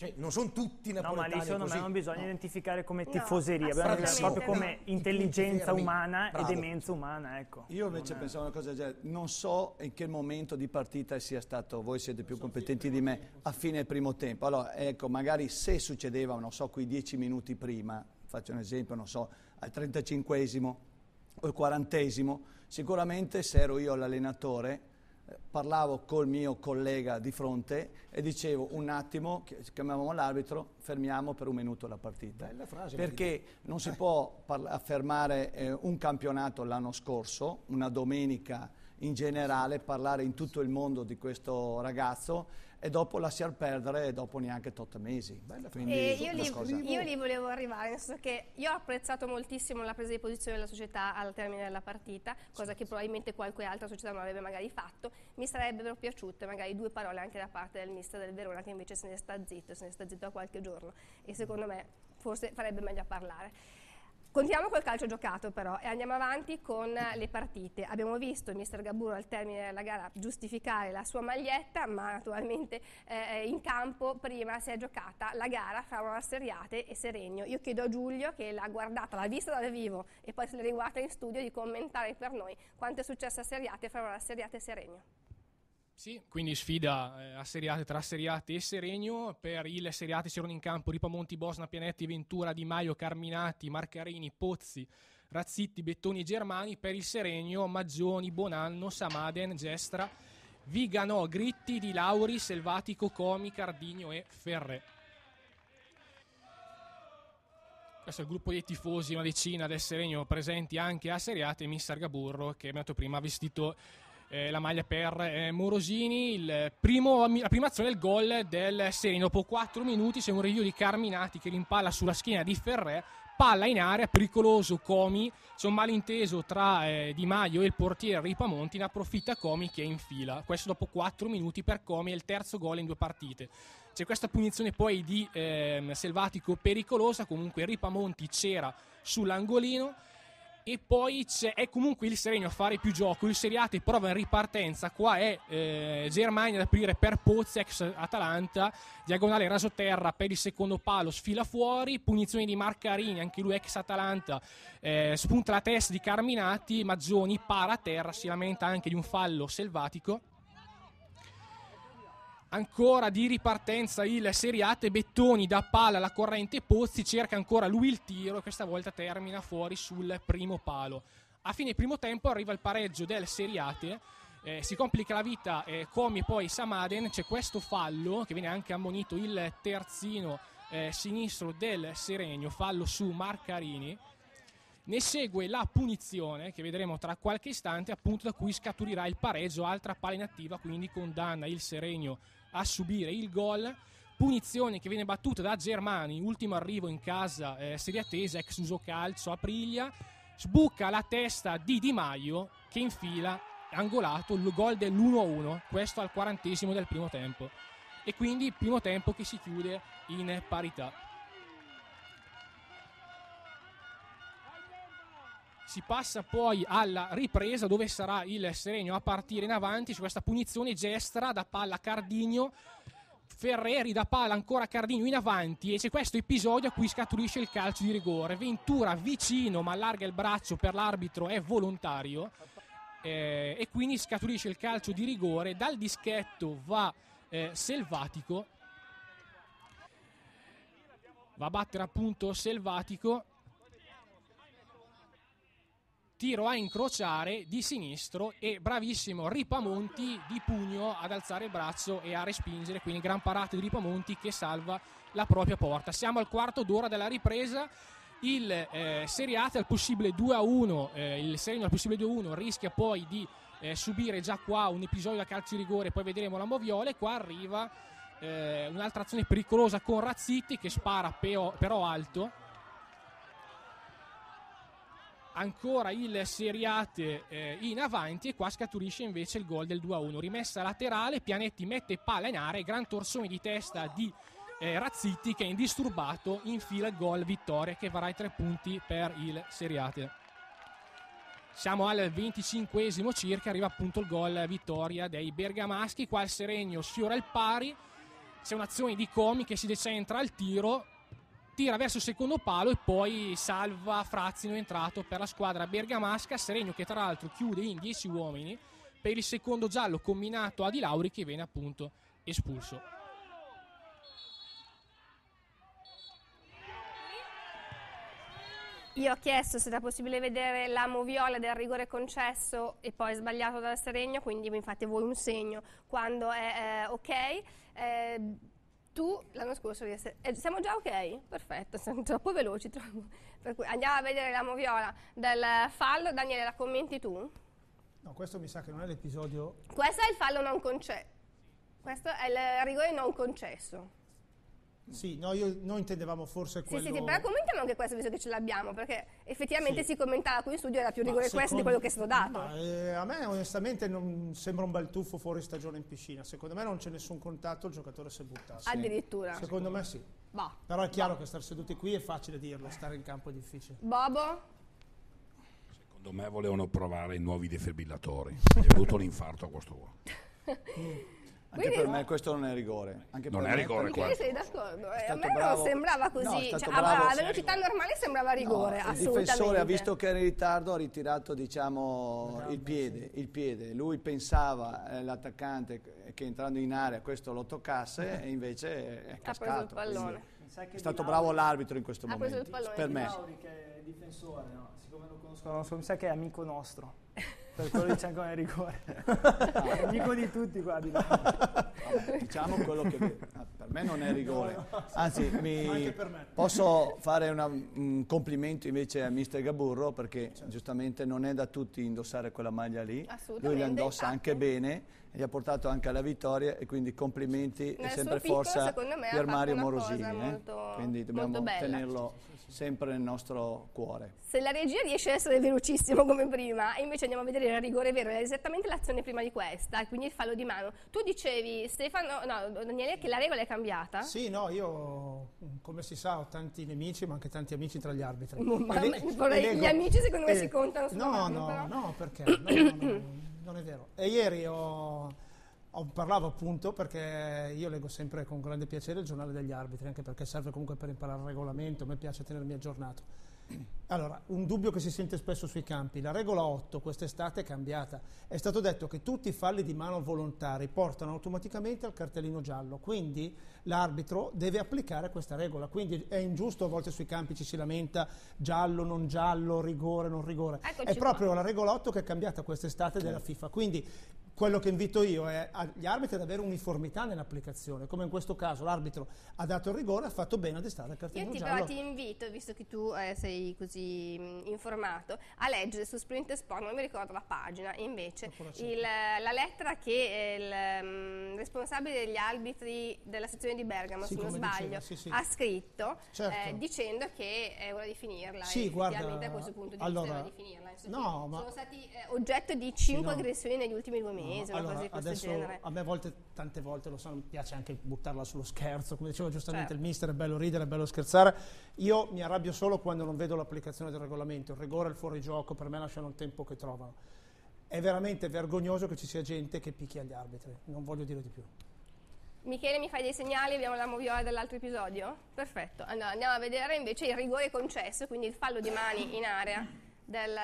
Cioè, non sono tutti No, ma napoletani lì secondo così. me non bisogna No. identificare come No, tifoseria, bisogna vedere assolutamente proprio no. come intelligenza fermi. umana Bravo. e demenza umana, ecco. Io invece pensavo una cosa del genere, non so in che momento di partita sia stato, voi siete più competenti di me, a fine primo tempo. Allora, ecco, magari se succedeva, non so, quei dieci minuti prima, faccio un esempio, non so, al trentacinquesimo o il quarantesimo, sicuramente se ero io l'allenatore, eh, parlavo col mio collega di fronte e dicevo un attimo, chi- chiamavamo l'arbitro, fermiamo per un minuto la partita. Bella frase, Perché non si può parla- affermare eh, un campionato l'anno scorso, una domenica in generale, parlare in tutto il mondo di questo ragazzo e dopo lasciar perdere e dopo neanche tot mesi. Quindi, E io, una lì, cosa- io lì volevo arrivare, nel senso che io ho apprezzato moltissimo la presa di posizione della società al termine della partita, cosa che probabilmente qualche altra società non avrebbe magari fatto. Mi sarebbero piaciute magari due parole anche da parte del mister del Verona, che invece se ne sta zitto, se ne sta zitto da qualche giorno e secondo me forse farebbe meglio a parlare. Continuiamo col calcio giocato però e andiamo avanti con le partite. Abbiamo visto il mister Gaburo al termine della gara giustificare la sua maglietta, ma naturalmente eh, in campo prima si è giocata la gara fra una Seriate e Seregno. Io chiedo a Giulio, che l'ha guardata, l'ha vista dal vivo e poi se l'è riguardata in studio, di commentare per noi quanto è successo a Seriate fra una Seriate e Seregno. Sì, quindi sfida eh, a Seriate tra Seriate e Seregno. Per il Seriate c'erano in campo Ripamonti, Bosna, Pianetti, Ventura, Di Maio, Carminati, Marcarini, Pozzi, Razzitti, Bettoni e Germani. Per il Seregno Maggioni, Bonanno, Samaden, Gestra, Viganò, Gritti, Di Lauri, Selvatico, Comi, Cardigno e Ferré. Questo è il gruppo dei tifosi, una decina del Seregno presenti anche a Seriate, e mister Gaburro che abbiamo detto prima ha vestito Eh, la maglia per eh, Morosini. Il primo, la prima azione è il gol del Seregno. Dopo quattro minuti c'è un rinvio di Carminati che rimpalla sulla schiena di Ferré, palla in area, pericoloso Comi, c'è un malinteso tra eh, Di Maio e il portiere Ripamonti, ne approfitta Comi che infila. Questo dopo quattro minuti per Comi, è il terzo gol in due partite. C'è questa punizione poi di eh, Selvatico pericolosa, comunque Ripamonti c'era sull'angolino. E poi c'è, è comunque il Seregno a fare più gioco. Il Seriate prova in ripartenza. Qua è eh, Germania ad aprire per Pozzi, ex Atalanta, diagonale rasoterra per il secondo palo, sfila fuori, punizione di Marcarini, anche lui ex Atalanta, eh, spunta la testa di Carminati, Maggioni para a terra, si lamenta anche di un fallo Selvatico. Ancora di ripartenza il Seriate, Bettoni da palla alla corrente, Pozzi cerca ancora lui il tiro e questa volta termina fuori sul primo palo. A fine primo tempo arriva il pareggio del Seriate, eh, si complica la vita eh, Comi e poi Samaden, c'è questo fallo che viene anche ammonito il terzino eh, sinistro del Seregno, fallo su Marcarini. Ne segue la punizione che vedremo tra qualche istante, appunto da cui scaturirà il pareggio, altra palla inattiva, quindi condanna il Seregno a subire il gol. Punizione che viene battuta da Germani, ultimo arrivo in casa eh, seriatese, ex Usocalcio Aprilia, sbucca la testa di Di Maio che infila angolato il gol dell'uno a uno, questo al quarantesimo del primo tempo, e quindi il primo tempo che si chiude in parità. Si passa poi alla ripresa dove sarà il Seregno a partire in avanti. Su questa punizione Gestra da palla a Cardigno, Ferreri da palla ancora Cardigno in avanti, e c'è questo episodio a cui scaturisce il calcio di rigore. Ventura vicino ma allarga il braccio, per l'arbitro è volontario, eh, e quindi scaturisce il calcio di rigore. Dal dischetto va eh, Selvatico, va a battere appunto Selvatico, tiro a incrociare di sinistro e bravissimo Ripamonti di pugno ad alzare il braccio e a respingere, quindi gran parata di Ripamonti che salva la propria porta. Siamo al quarto d'ora della ripresa, il eh, Seriate al possibile due a uno, eh, il Seregno al possibile due a uno rischia poi di eh, subire già qua un episodio da calcio di rigore, poi vedremo la moviole. Qua arriva eh, un'altra azione pericolosa con Razzitti che spara però, però alto. Ancora il Seriate eh, in avanti, e qua scaturisce invece il gol del due a uno. Rimessa laterale, Pianetti mette palla in area, gran torsone di testa di eh, Razzitti che è indisturbato infila il gol vittoria che varrà i tre punti per il Seriate. Siamo al venticinquesimo circa, arriva appunto il gol vittoria dei bergamaschi. Qua il Seregno sfiora il pari, c'è un'azione di Comi che si decentra al tiro, tira verso il secondo palo e poi salva Frazzino entrato per la squadra bergamasca. Seregno che tra l'altro chiude in dieci uomini per il secondo giallo combinato a Di Lauri, che viene appunto espulso. Io ho chiesto se era possibile vedere la moviola del rigore concesso e poi sbagliato dal Seregno, quindi mi fate voi un segno quando è eh, ok. Eh, tu l'anno scorso eh, siamo già ok? Perfetto, siamo troppo veloci. Troppo. Per cui andiamo a vedere la moviola del fallo. Daniele, la commenti tu? No, questo mi sa che non è l'episodio. Questo è il fallo non concesso. Questo è il rigore non concesso. Sì, no, io, noi intendevamo forse quello... Sì, sì, sì, però commentiamo anche questo, visto che ce l'abbiamo, perché effettivamente Sì. si commentava qui in studio, era più rigore Ma questo di secondo- quello che è stato dato. ma, eh, a me onestamente non sembra un bel tuffo fuori stagione in piscina. Secondo me non c'è nessun contatto, il giocatore si è buttato. Addirittura. Secondo me sì. Boh. Però è chiaro che stare seduti qui è facile dirlo, stare in campo è difficile. Bobo? Secondo me volevano provare i nuovi defibrillatori. Gli è venuto un infarto a questo qua. Anche Quindi- per me questo non è rigore. Anche Non per è me rigore perché- Quindi sei d'accordo? Eh, a stato me non bravo- sembrava No, è così, stato cioè, bravo- a, a velocità normale sembrava rigore, No, il assolutamente. difensore ha visto che era in ritardo, ha ritirato diciamo, il piede, il piede. Lui pensava, eh, l'attaccante, che entrando in area questo lo toccasse e invece è Ha preso il cascato. pallone. quindi È stato bravo l'arbitro in questo Ha preso il momento, pallone, per Di me. Lauri che è difensore, no? Siccome lo conosco, non so, mi sa che è amico nostro. Per quello dice anche nel rigore. È amico di tutti qua di là. Vabbè, diciamo quello che ah, per me non è rigore. Anzi, mi- Anche per me. posso fare una- un complimento invece a mister Gaburro, perché giustamente non è da tutti indossare quella maglia lì. Assolutamente, Lui la indossa infatti. anche bene e gli ha portato anche alla vittoria, e quindi complimenti Nel e suo sempre piccolo, forza secondo me, ha per fatto Mario una Morosini. cosa eh. molto- Quindi dobbiamo molto bella. tenerlo sempre nel nostro cuore. Se la regia riesce a essere velocissimo come prima, e invece andiamo a vedere il rigore vero, è esattamente l'azione prima di questa, quindi il fallo di mano. Tu dicevi, Stefano, no, Daniele, che la regola è cambiata? Sì, no, io come si sa ho tanti nemici ma anche tanti amici tra gli arbitri. Ma- E le- vorrei- e leggo- gli amici secondo me eh, si contano sulla No, mano, no, però. no, perché? No, no, no, non è vero. E ieri ho, ho parlavo appunto perché io leggo sempre con grande piacere il giornale degli arbitri, anche perché serve comunque per imparare il regolamento, a me piace tenermi aggiornato. Allora, un dubbio che si sente spesso sui campi, la regola otto quest'estate è cambiata, è stato detto che tutti i falli di mano volontari portano automaticamente al cartellino giallo, quindi l'arbitro deve applicare questa regola, quindi è ingiusto, a volte sui campi ci si lamenta giallo, non giallo, rigore, non rigore, Eccoci è proprio qua. la regola otto che è cambiata quest'estate della FIFA, quindi quello che invito io è agli arbitri ad avere uniformità nell'applicazione, come in questo caso l'arbitro ha dato il rigore, ha fatto bene ad estare al Io cartellino ti, giallo. però ti invito, visto che tu eh, sei così mh, informato, a leggere su Sprint Sport, non mi ricordo la pagina, e invece il, la lettera che eh, il mh, responsabile degli arbitri della sezione di Bergamo, Sì, se non come sbaglio, diceva, sì, sì. ha scritto Certo. eh, dicendo che è ora di finirla. Sì, e guarda, effettivamente a questo punto di allora, vista è ora di finirla. nel senso no, che ma- sono stati eh, oggetto di cinque no. aggressioni negli ultimi due mesi, una Allora, cosa di questo adesso genere. a me a volte, tante volte lo so, mi piace anche buttarla sullo scherzo, come diceva giustamente Certo. il mister, è bello ridere, è bello scherzare. Io mi arrabbio solo quando non vedo l'applicazione del regolamento, il rigore e il fuorigioco per me lasciano il tempo che trovano. È veramente vergognoso che ci sia gente che picchia gli arbitri, non voglio dire di più. Michele, mi fai dei segnali? Abbiamo la moviola dell'altro episodio? Perfetto. Allora, andiamo a vedere invece il rigore concesso, quindi il fallo di mani in area del,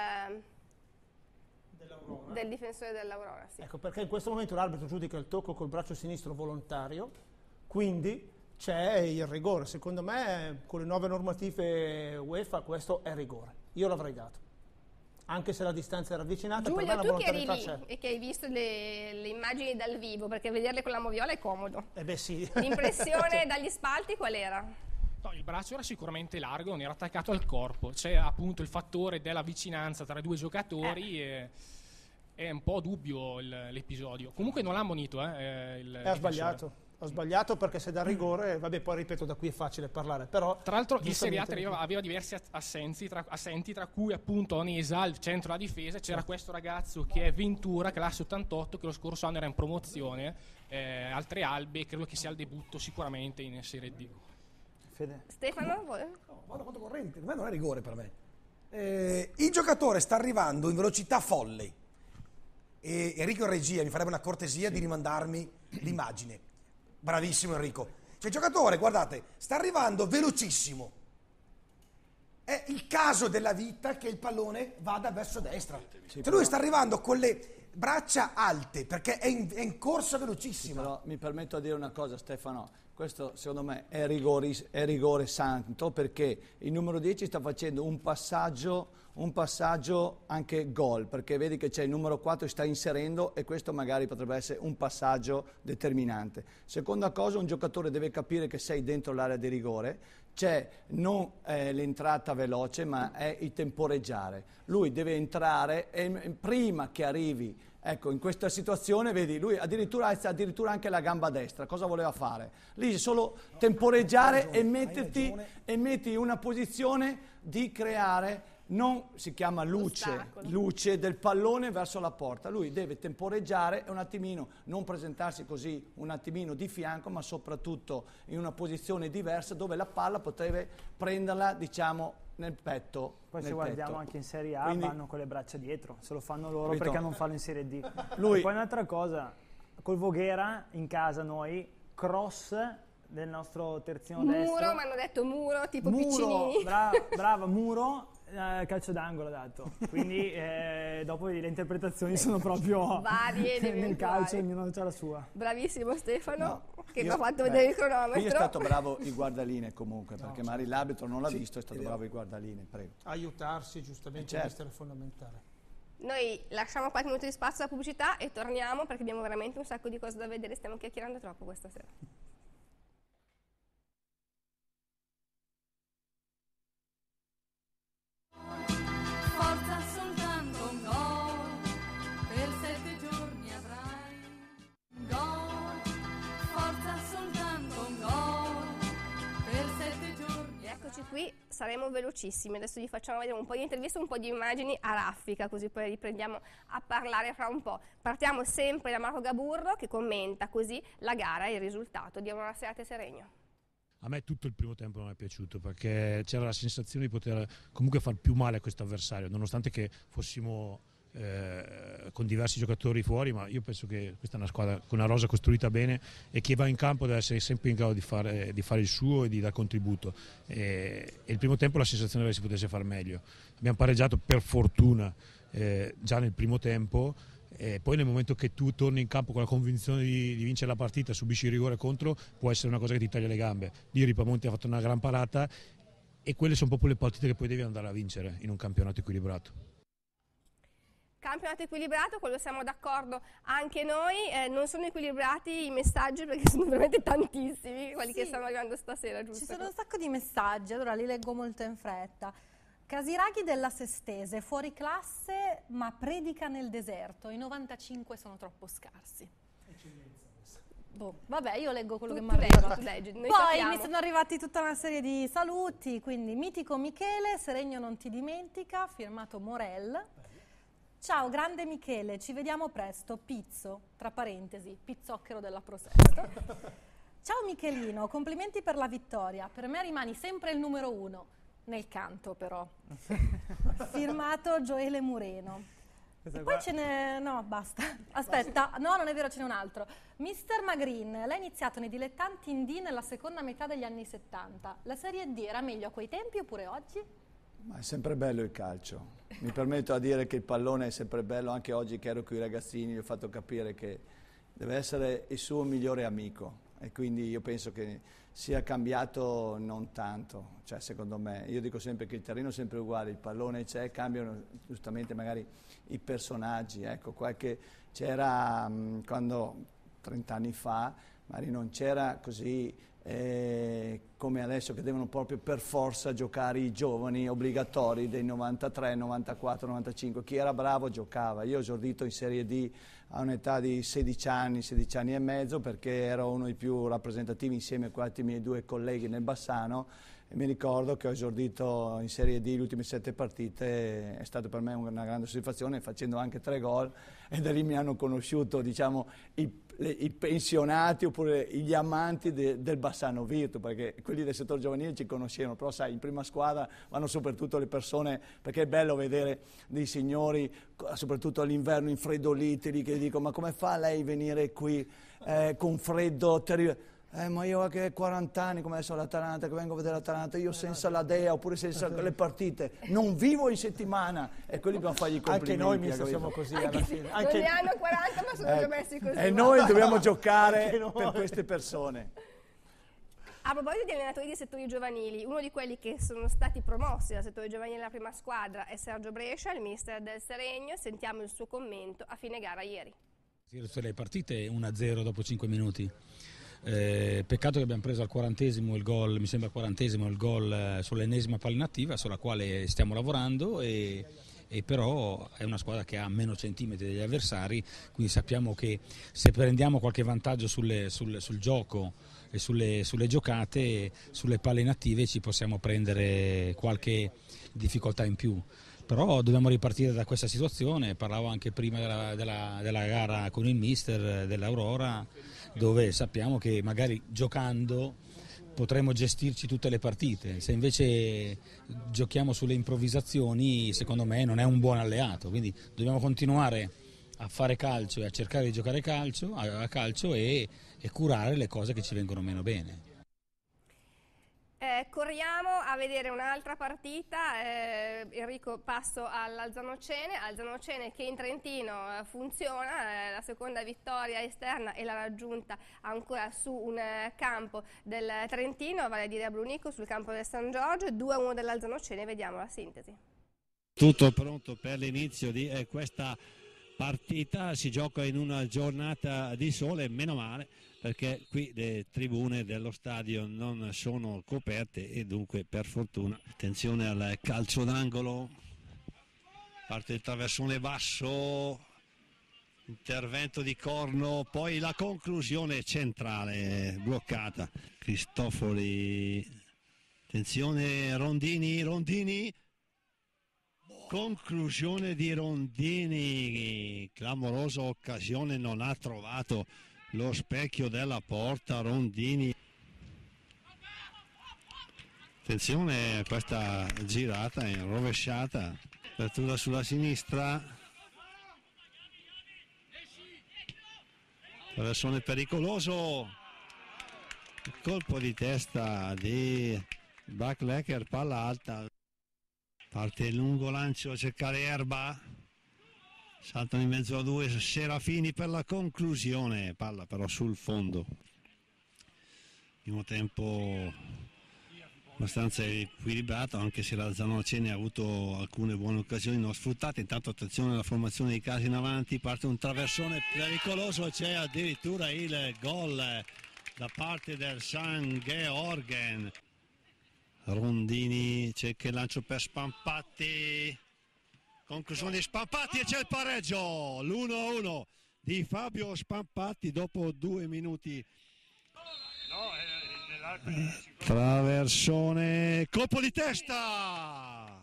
del difensore dell'Aurora. Sì. Ecco, perché in questo momento l'arbitro giudica il tocco col braccio sinistro volontario, quindi c'è il rigore. Secondo me, con le nuove normative UEFA, questo è rigore. Io l'avrei dato. Anche se la distanza era avvicinata, per me Giulio, la tu che eri volontarietà lì c'è. e che hai visto le, le immagini dal vivo, perché vederle con la moviola è comodo. Eh beh sì. L'impressione dagli spalti qual era? No, il braccio era sicuramente largo, non era attaccato al corpo. C'è appunto il fattore della vicinanza tra i due giocatori e è un po' dubbio il- l'episodio. Comunque non l'ha ammonito, eh, il E ha difensore. sbagliato. Ha sbagliato perché se dà rigore, vabbè, poi ripeto, da qui è facile parlare, però... Tra l'altro il Serie A giustamente- aveva, aveva diversi ass- assensi tra, assenti, tra cui appunto Onesa, il centro della difesa. C'era questo ragazzo che è Ventura, classe ottantotto, che lo scorso anno era in promozione, eh, altre albe, credo che sia il debutto sicuramente in Serie D. Fede. Stefano, vuoi? No, vado contro corrente, per me non è rigore per me. Eh, il giocatore sta arrivando in velocità folle e Enrico in regia mi farebbe una cortesia di rimandarmi l'immagine. Bravissimo Enrico. Cioè il giocatore, guardate, sta arrivando velocissimo. È il caso della vita che il pallone vada verso destra. Sì, cioè lui sta arrivando con le braccia alte perché è in, è in corsa velocissima. Sì, però mi permetto di dire una cosa, Stefano. Questo secondo me è, rigori, è rigore santo, perché il numero dieci sta facendo un passaggio, un passaggio anche gol, perché vedi che c'è il numero quattro che sta inserendo e questo magari potrebbe essere un passaggio determinante. Seconda cosa, un giocatore deve capire che sei dentro l'area di rigore, c'è non eh, l'entrata veloce ma è il temporeggiare. Lui deve entrare e prima che arrivi, ecco, in questa situazione, vedi, lui addirittura alza addirittura anche la gamba destra. Cosa voleva fare? Lì solo temporeggiare ragione, e metterti e metti in una posizione di creare, non si chiama luce, luce del pallone verso la porta. Lui deve temporeggiare e un attimino, non presentarsi così un attimino di fianco, ma soprattutto in una posizione diversa dove la palla potrebbe prenderla, diciamo, nel petto. Poi nel se guardiamo petto. anche in Serie A, Quindi, vanno con le braccia dietro, se lo fanno loro, capito? perché non farlo in Serie D. Lui, e poi un'altra cosa, col Voghera in casa noi, cross del nostro terzino muro, destro. Muro, mi hanno detto muro, tipo muro, piccinini. Brava, brava, muro, eh, calcio d'angolo dato. Quindi eh, dopo le interpretazioni sono proprio varie nel calcio, ognuno c'ha la sua. Bravissimo Stefano, no, che io, mi ha fatto beh, vedere il cronometro. Qui è stato bravo il guardaline comunque, No, perché sì. magari l'arbitro non l'ha Sì, visto, è stato bravo il guardaline, prego. Aiutarsi, giustamente, Eh, certo. questo è fondamentale. Noi lasciamo qualche minuto di spazio alla pubblicità e torniamo perché abbiamo veramente un sacco di cose da vedere, stiamo chiacchierando troppo questa sera. Forza soltanto un gol, per sette giorni avrai un gol. Forza soltanto un gol, per sette giorni. Eccoci qui, saremo velocissimi, adesso vi facciamo vedere un po' di interviste, un po' di immagini a raffica, così poi riprendiamo a parlare fra un po'. Partiamo sempre da Marco Gaburro che commenta così la gara e il risultato. Diamo una serata Seregno. A me tutto il primo tempo non è piaciuto perché c'era la sensazione di poter comunque far più male a questo avversario, nonostante che fossimo eh, con diversi giocatori fuori, ma io penso che questa è una squadra con una rosa costruita bene e chi va in campo deve essere sempre in grado di fare, di fare il suo e di dare contributo. E, e il primo tempo la sensazione era che si potesse fare meglio. Abbiamo pareggiato per fortuna eh, già nel primo tempo. E poi nel momento che tu torni in campo con la convinzione di, di vincere la partita, subisci il rigore contro, può essere una cosa che ti taglia le gambe. Lì Ripamonti ha fatto una gran parata e quelle sono proprio le partite che poi devi andare a vincere in un campionato equilibrato. Campionato equilibrato, quello siamo d'accordo anche noi, eh, non sono equilibrati i messaggi perché sono veramente tantissimi quelli Sì. che stanno arrivando stasera, giusto? Ci sono un sacco di messaggi, allora li leggo molto in fretta. Casiraghi della Sestese, fuori classe ma predica nel deserto, i novantacinque sono troppo scarsi. Boh, vabbè, io leggo quello Tu- che tu mi arriva. leggi, tu leggi, noi Poi capiamo. mi sono arrivati tutta una serie di saluti, quindi mitico Michele, Seregno non ti dimentica, firmato Morel. Ciao grande Michele, ci vediamo presto, Pizzo, tra parentesi, pizzocchero della Prosesto. Ciao Michelino, complimenti per la vittoria, per me rimani sempre il numero uno. Nel canto però. Firmato Gioele Mureno. E poi ce n'è... no, basta. Aspetta, no, non è vero, ce n'è un altro. mister Magrin, lei ha iniziato nei dilettanti in D nella seconda metà degli anni settanta. La Serie D era meglio a quei tempi oppure oggi? Ma è sempre bello il calcio. Mi permetto a dire che il pallone è sempre bello, anche oggi che ero con i ragazzini, gli ho fatto capire che deve essere il suo migliore amico. E quindi io penso che sia cambiato non tanto, cioè secondo me, io dico sempre che il terreno è sempre uguale, il pallone c'è, cambiano giustamente magari i personaggi, ecco, qualche c'era mh, quando trent'anni fa, magari non c'era così eh, come adesso che devono proprio per forza giocare i giovani obbligatori dei novantatré, novantaquattro, novantacinque, chi era bravo giocava, io ho esordito in Serie D a un'età di sedici anni, sedici anni e mezzo perché ero uno dei più rappresentativi insieme a questi miei due colleghi nel Bassano e mi ricordo che ho esordito in Serie D le ultime sette partite, è stato per me una grande soddisfazione, facendo anche tre gol, e da lì mi hanno conosciuto, diciamo, i, le, i pensionati oppure gli amanti de, del Bassano Virtus, perché quelli del settore giovanile ci conoscevano, però sai, in prima squadra vanno soprattutto le persone, perché è bello vedere dei signori, soprattutto all'inverno infreddoliti, lì, che dico: ma come fa lei a venire qui eh, con freddo terribile? Eh, ma io ho che quaranta anni, come adesso l'Atalanta, che vengo a vedere l'Atalanta, io senza la Dea oppure senza le partite, non vivo in settimana, e quelli dobbiamo fargli i complimenti. Anche noi, mister, siamo così alla fine. Anche... Non ne hanno quaranta, ma sono eh, già messi così. E noi dobbiamo giocare per queste persone. A proposito di allenatori di settori giovanili, uno di quelli che sono stati promossi dal settore giovanile nella prima squadra è Sergio Brescia, il mister del Seregno. Sentiamo il suo commento a fine gara ieri. Le partite uno a zero dopo cinque minuti. Eh, peccato che abbiamo preso al quarantesimo il gol, mi sembra al quarantesimo il gol eh, sull'ennesima palla inattiva, sulla quale stiamo lavorando, e, e però è una squadra che ha meno centimetri degli avversari, quindi sappiamo che se prendiamo qualche vantaggio sulle, sul, sul gioco e sulle, sulle giocate, sulle palle inattive ci possiamo prendere qualche difficoltà in più. Però dobbiamo ripartire da questa situazione. Parlavo anche prima della, della, della gara con il mister dell'Aurora, dove sappiamo che magari giocando potremo gestirci tutte le partite. Se invece giochiamo sulle improvvisazioni, secondo me non è un buon alleato, quindi dobbiamo continuare a fare calcio e a cercare di giocare calcio, a, a calcio e, e curare le cose che ci vengono meno bene. Eh, corriamo a vedere un'altra partita. eh, Enrico, passo all'Alzanocene, Alzanocene che in Trentino eh, funziona, eh, la seconda vittoria esterna e la raggiunta ancora su un eh, campo del Trentino, vale a dire a Brunico, sul campo del San Giorgio. Due a uno dell'Alzanocene, vediamo la sintesi. Tutto pronto per l'inizio di eh, questa partita, si gioca in una giornata di sole, meno male, perché qui le tribune dello stadio non sono coperte e dunque per fortuna. Attenzione al calcio d'angolo, parte il traversone basso, intervento di Corno, poi la conclusione centrale bloccata. Cristofori, attenzione Rondini, Rondini, conclusione di Rondini, clamorosa occasione, non ha trovato lo specchio della porta Rondini. Attenzione a questa girata in rovesciata, apertura sulla sinistra, traversone pericoloso, colpo di testa di Bucklecker, palla alta, parte il lungo lancio a cercare Erba, saltano in mezzo a due Serafini per la conclusione, palla però sul fondo. Primo tempo abbastanza equilibrato, anche se la Zanocene ha avuto alcune buone occasioni non sfruttate. Intanto attenzione alla formazione di Casi in avanti, parte un traversone pericoloso, c'è addirittura il gol da parte del San Georgen. Rondini, c'è che lancio per Spampatti, conclusione di Spampatti e c'è il pareggio, l'uno a uno di Fabio Spampatti dopo due minuti. Traversone, colpo di testa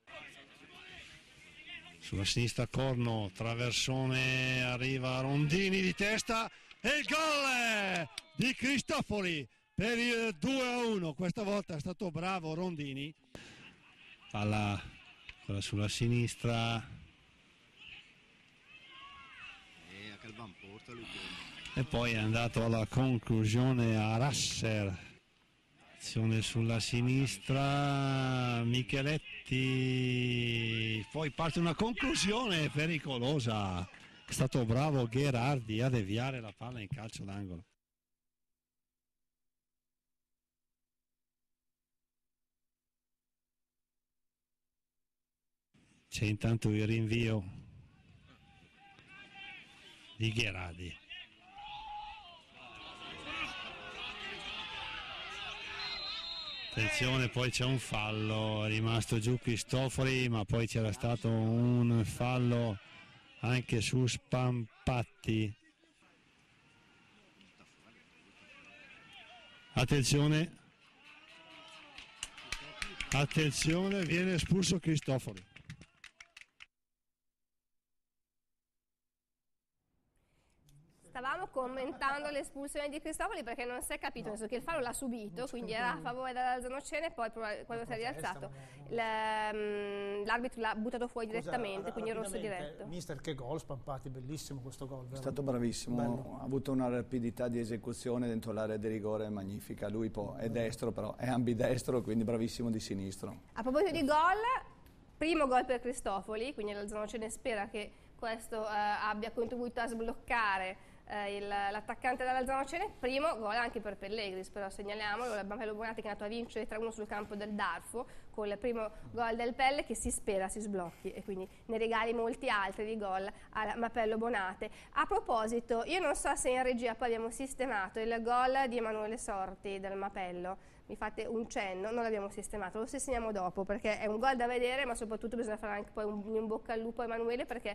sulla sinistra Corno, traversone, arriva Rondini di testa e il gol di Cristofori per il due a uno. Questa volta è stato bravo Rondini, palla quella sulla sinistra e poi è andato alla conclusione a Rasser. Azione sulla sinistra, Micheletti, poi parte una conclusione pericolosa, è stato bravo Gherardi a deviare la palla in calcio d'angolo. C'è intanto il rinvio di Gherardi. Attenzione, poi c'è un fallo, è rimasto giù Cristofori, ma poi c'era stato un fallo anche su Spampatti. Attenzione, Attenzione, viene espulso Cristofori. Stavamo commentando l'espulsione di Cristofori perché non si è capito, nel senso che il fallo l'ha subito, quindi era a favore della Zanocene e poi quando si è rialzato l'arbitro l'ha buttato fuori direttamente, quindi rosso diretto. Mister, che gol Spampati, bellissimo questo gol. È stato bravissimo, bello. Ha avuto una rapidità di esecuzione dentro l'area di rigore magnifica, lui poi è destro però, è ambidestro, quindi bravissimo di sinistro. A proposito di gol, primo gol per Cristofori, quindi la Zanocene spera che questo eh, abbia contribuito a sbloccare Eh, l'attaccante della Zanocene. Primo gol anche per Pellegris, però segnaliamolo, il Mappello Bonatti che è andato a vincere tre uno sul campo del Darfo con il primo gol del Pelle, che si spera si sblocchi e quindi ne regali molti altri di gol al Mappello Bonate. A proposito, io non so se in regia poi abbiamo sistemato il gol di Emanuele Sorti del Mappello, mi fate un cenno, non l'abbiamo sistemato, lo sistemiamo dopo perché è un gol da vedere, ma soprattutto bisogna fare anche poi un in bocca al lupo a Emanuele perché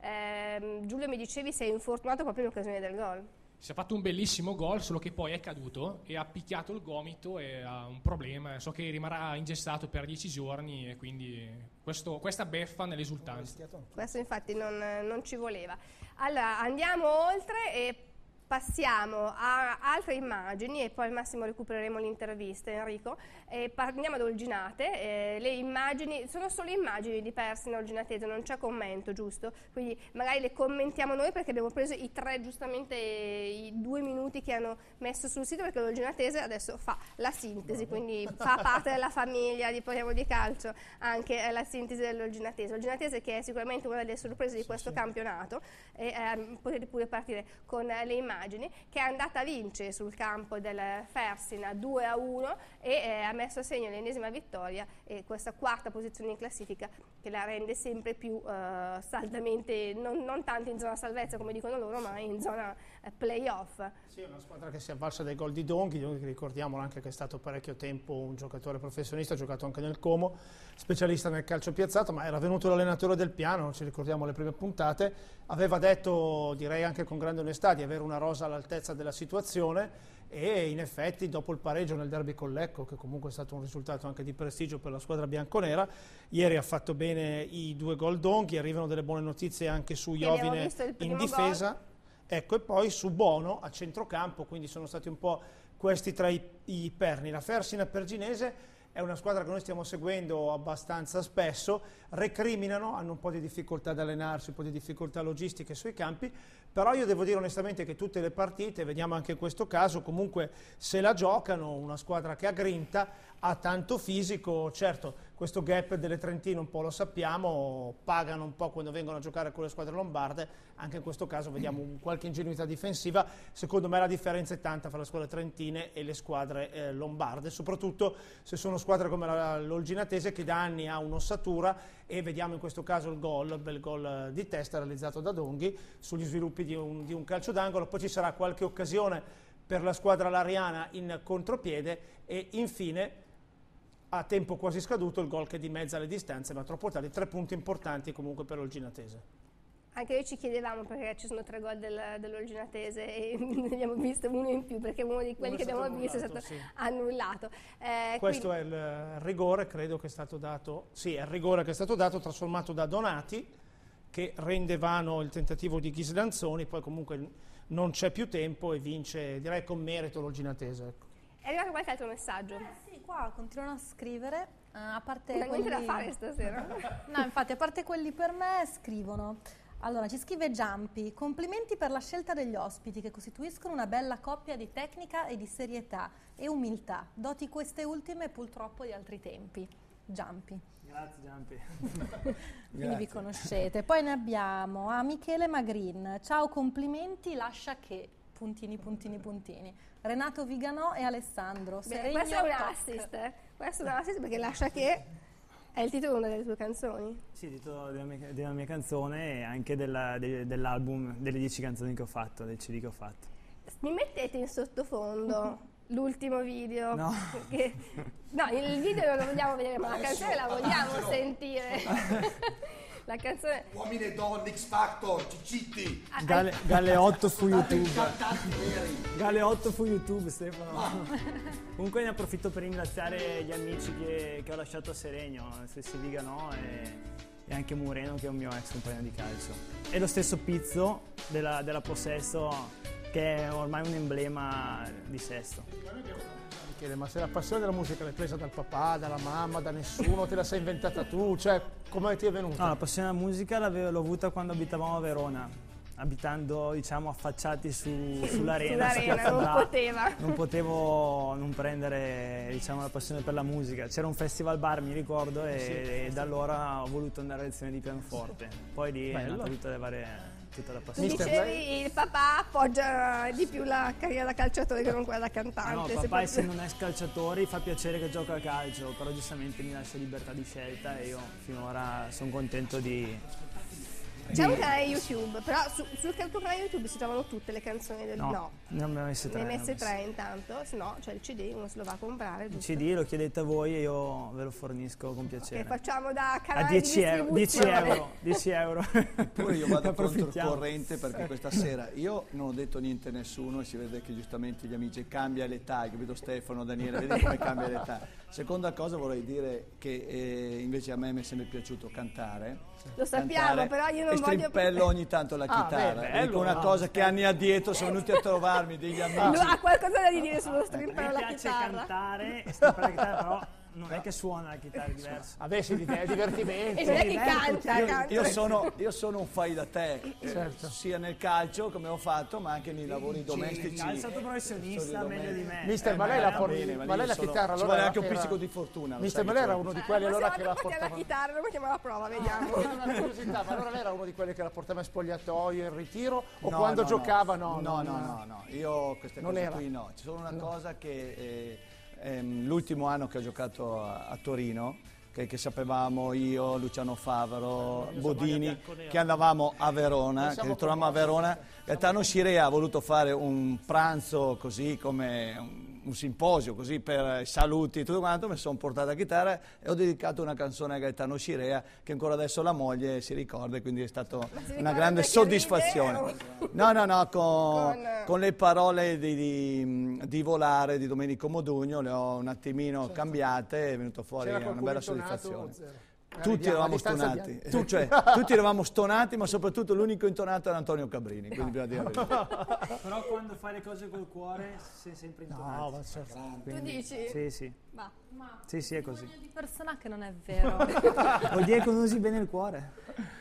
ehm, Giulio mi dicevi sei infortunato proprio in occasione del gol. Si è fatto un bellissimo gol, solo che poi è caduto e ha picchiato il gomito e ha un problema, so che rimarrà ingessato per dieci giorni e quindi questo, questa beffa nell'esultanza. Questo infatti non, non ci voleva. Allora andiamo oltre e passiamo a altre immagini e poi al massimo recupereremo l'intervista, Enrico, e parliamo ad Olginate. Eh, le immagini sono solo immagini di Persino Olginatese, non c'è commento, giusto? Quindi magari le commentiamo noi perché abbiamo preso i tre, giustamente i due minuti che hanno messo sul sito, perché l'Olginatese adesso fa la sintesi, quindi fa parte della famiglia di Parliamo di Calcio anche la sintesi dell'Olginatese. L'Olginatese che è sicuramente una delle sorprese di questo sì, sì. campionato, e eh, potete pure partire con le immagini, che è andata a vincere sul campo del Fersina due a uno e eh, ha messo a segno l'ennesima vittoria e questa quarta posizione in classifica che la rende sempre più eh, saldamente, non, non tanto in zona salvezza come dicono loro, ma in zona eh, playoff. Sì, è una squadra che si è avvalsa dei gol di Donghi, Donghi ricordiamolo anche che è stato parecchio tempo un giocatore professionista, ha giocato anche nel Como, specialista nel calcio piazzato, ma era venuto l'allenatore del Piano, ci ricordiamo le prime puntate, aveva detto, direi anche con grande onestà, di avere una rosa all'altezza della situazione e in effetti dopo il pareggio nel derby con Lecco, che comunque è stato un risultato anche di prestigio per la squadra bianconera, ieri ha fatto bene i due gol Donghi, arrivano delle buone notizie anche su Iovine in difesa, gol. Ecco, e poi su Bono a centrocampo, quindi sono stati un po' questi tra i, i perni. La Fersina Perginese è una squadra che noi stiamo seguendo abbastanza spesso, recriminano, hanno un po' di difficoltà ad allenarsi, un po' di difficoltà logistiche sui campi, però io devo dire onestamente che tutte le partite, vediamo anche in questo caso, comunque se la giocano, una squadra che ha grinta, ha tanto fisico, certo questo gap delle Trentine un po' lo sappiamo, pagano un po' quando vengono a giocare con le squadre lombarde, anche in questo caso vediamo un, qualche ingenuità difensiva, secondo me la differenza è tanta fra le squadre trentine e le squadre eh, lombarde, soprattutto se sono squadre come l'Olginatese che da anni ha un'ossatura e vediamo in questo caso il gol, il bel gol di testa realizzato da Donghi sugli sviluppi di un, di un calcio d'angolo, poi ci sarà qualche occasione per la squadra lariana in contropiede e infine a tempo quasi scaduto il gol che dimezza le distanze, ma troppo tardi, tre punti importanti comunque per l'Olginatese. Anche noi ci chiedevamo perché ci sono tre gol del, dell'Olginatese e ne abbiamo visto uno in più perché uno di quelli uno che abbiamo visto è stato sì. annullato. Eh, Questo quindi... è il rigore, credo che è stato dato, sì, è il rigore che è stato dato, trasformato da Donati, che rende vano il tentativo di Ghislanzoni, poi comunque non c'è più tempo e vince, direi con merito l'Olginatese. Ecco. È arrivato qualche altro messaggio? Eh sì, qua continuano a scrivere, uh, a parte non quelli... niente da fare stasera. No, infatti, a parte quelli per me, scrivono. Allora, ci scrive Giampi, complimenti per la scelta degli ospiti che costituiscono una bella coppia di tecnica e di serietà e umiltà, doti queste ultime purtroppo di altri tempi. Giampi. Grazie Giampi. Quindi vi conoscete. Poi ne abbiamo a Michele Magrin, ciao complimenti, lascia che... puntini, puntini, puntini. Renato Viganò e Alessandro. Beh, questo è un assist, eh? questo è un assist perché lascia che è il titolo di una delle tue canzoni. Sì, il titolo della mia, della mia canzone e anche della, de, dell'album, delle dieci canzoni che ho fatto, del C D che ho fatto. Mi mettete in sottofondo l'ultimo video? No. Perché, no, il video non lo vogliamo vedere, ma la canzone la vogliamo sentire. La canzone... Uomini e donne, X Factor, Cicitti. Gale, Galeotto fu YouTube. Cantanti veri. Galeotto fu YouTube, Stefano. Comunque ne approfitto per ringraziare gli amici che, che ho lasciato a Seregno, stessi Viganò e, e anche Mureno, che è un mio ex compagno di calcio. E lo stesso Pizzo della, della Possesso, che è ormai un emblema di Sesto. Ma se la passione della musica l'hai presa dal papà, dalla mamma, da nessuno, te la sei inventata tu, cioè come ti è venuta? No, la passione della musica l'avevo- l'ho avuta quando abitavamo a Verona, abitando diciamo affacciati su, sull'arena, su Sull'arena, Piazza non Bra. poteva. Non potevo non prendere diciamo la passione per la musica. C'era un festival bar, mi ricordo, e, Sì. e da allora ho voluto andare a lezione di pianoforte. Poi lì è Bello. nata tutte le varie tutta la Tu passione. dicevi il papà appoggia di più la carriera da calciatore che non quella da cantante. No, se papà proprio- essendo un ex calciatore fa piacere che gioca a calcio, però giustamente mi lascia libertà di scelta e io finora sono contento di... C'è un di- canale YouTube, però su- sul tuo canale YouTube si trovano tutte le canzoni del... No, ne abbiamo messe tre. Ne hai ne ho messe messe. tre intanto, se no c'è il C D, uno se lo va a comprare. Il giusto? C D lo chiedete a voi e io ve lo fornisco con Che piacere. facciamo da A canale dieci di euro, dieci distribuzione. euro, dieci euro. Pure io vado Ne approfittiamo. controcorrente perché questa sera io non ho detto niente a nessuno e si vede che giustamente gli amici cambia l'età, capito Stefano, Daniele, vedi come cambia l'età. Seconda cosa vorrei dire che eh, invece a me mi è sempre piaciuto cantare. Lo sappiamo, Cantare però io non e voglio... strimpello ogni tanto la Ah, chitarra. beh, Vi bello, dico una no, cosa che anni addietro sono venuti a trovarmi degli Lui amici. ha qualcosa da dire sullo Mi strimpello la piace chitarra. cantare e strimpare la chitarra, però non è che suona la chitarra, è diverso. Vabbè, sì, di- è divertimento. E non è che Diverto, canta, Io, canta. io sono, io sono un fai da te, eh, Certo. sia nel calcio come ho fatto, ma anche nei lavori domestici. Il calciato professionista, Lavori meglio di me. Mister, Eh, ma lei ma la va porta, bene, ma ma lì lei la sono- chitarra ci allora vuole era- anche un era- pizzico di fortuna, lo Mister, sai ma che lei era c'è. uno di Eh, quelli allora prossima che la volta portiamo portava... la chitarra, lo mettiamo alla prova, vediamo. Una curiosità, ma allora lei era uno di quelli che la portava in spogliatoio, in ritiro, o No, quando no, giocava no. no? No, no, no, no, io queste Non cose era. qui no. C'è solo una cosa che eh, ehm, l'ultimo anno che ho giocato a, a Torino, che, che sapevamo io, Luciano Favaro, Bodini, che andavamo a Verona, che ritrovavamo a Verona, Gaetano Scirea ha voluto fare un pranzo così come un, un simposio, così per saluti e tutto quanto, mi sono portato la chitarra e ho dedicato una canzone a Gaetano Scirea che ancora adesso la moglie si ricorda e quindi è stata si una ricorda grande che soddisfazione. ride No, no, no, con, Con- con le parole di, di, di Volare di Domenico Modugno le ho un attimino cambiate e è venuto fuori C'era una qualcuno bella intonato? soddisfazione. Zero. Tutti Arriviamo a eravamo distanza di stonati, anni. Tu- cioè, tutti eravamo stonati, ma soprattutto l'unico intonato era Antonio Cabrini, quindi bisogna dire la verità. Però quando fai le cose col cuore sei sempre intonato. No, ma certo. Tu dici? Sì, sì. Va. Sì, sì, è così. Di persona che non è vero. Vuol dire che non usi bene il cuore.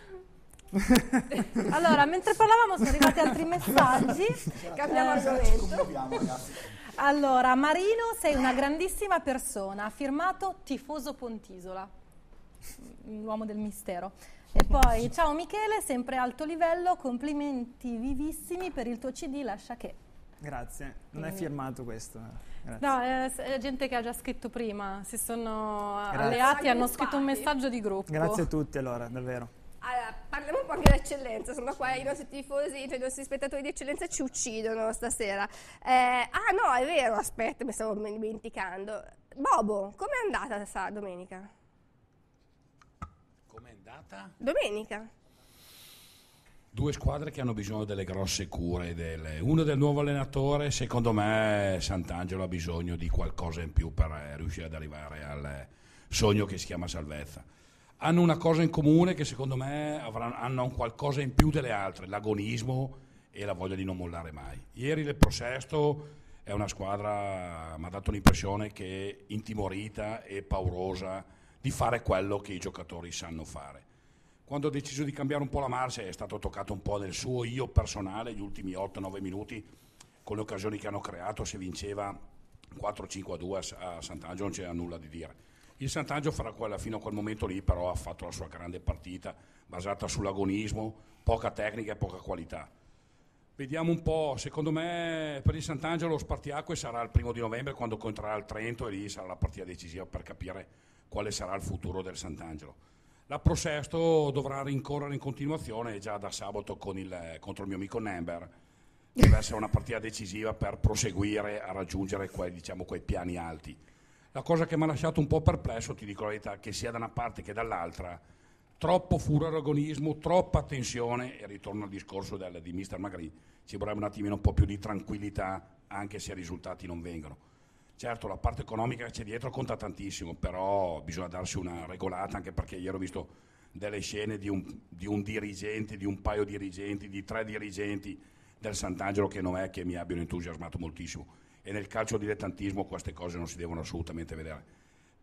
Allora, mentre parlavamo sono arrivati altri messaggi. Cambiamo Eh, argomento. Allora, Marino, sei una grandissima persona, ha firmato Tifoso Pontisola, l'uomo del mistero. E poi, ciao Michele, sempre alto livello, complimenti vivissimi per il tuo C D, lascia che. Grazie, non è Quindi- firmato questo. eh. Grazie. No, è, è gente che ha già scritto prima, si sono Grazie. alleati, hanno scritto un messaggio di gruppo. Grazie a tutti allora, davvero. Allora, parliamo un po' anche dell'eccellenza, sono qua i nostri tifosi, cioè i nostri spettatori di eccellenza ci uccidono stasera. Eh, ah no, è vero, aspetta, mi stavo dimenticando. Bobo, com'è andata questa domenica? Com'è andata? Domenica. Due squadre che hanno bisogno delle grosse cure, delle- uno del nuovo allenatore, secondo me Sant'Angelo ha bisogno di qualcosa in più per eh, riuscire ad arrivare al sogno che si chiama salvezza. Hanno una cosa in comune che secondo me avranno, hanno un qualcosa in più delle altre, l'agonismo e la voglia di non mollare mai. Ieri il Prosesto è una squadra, mi ha dato l'impressione che è intimorita e paurosa di fare quello che i giocatori sanno fare. Quando ha deciso di cambiare un po' la marcia è stato toccato un po' nel suo io personale, gli ultimi otto nove minuti, con le occasioni che hanno creato, se vinceva quattro cinque a due a Sant'Angelo non c'era nulla di dire. Il Sant'Angelo farà quella, fino a quel momento lì però ha fatto la sua grande partita, basata sull'agonismo, poca tecnica e poca qualità. Vediamo un po', secondo me per il Sant'Angelo lo spartiacque sarà il primo di novembre quando incontrerà il Trento e lì sarà la partita decisiva per capire quale sarà il futuro del Sant'Angelo. La Prosesto dovrà rincorrere in continuazione già da sabato con il, contro il mio amico Nember. Deve essere una partita decisiva per proseguire a raggiungere quei, diciamo, quei piani alti. La cosa che mi ha lasciato un po' perplesso, ti dico la verità, che sia da una parte che dall'altra troppo furagonismo, troppa tensione, e ritorno al discorso del, di mister Magrini, ci vorrebbe un attimino un po' più di tranquillità anche se i risultati non vengono. Certo, la parte economica che c'è dietro conta tantissimo, però bisogna darsi una regolata, anche perché ieri ho visto delle scene di un, di un dirigente, di un paio di dirigenti, di tre dirigenti del Sant'Angelo che non è che mi abbiano entusiasmato moltissimo, e nel calcio dilettantismo queste cose non si devono assolutamente vedere.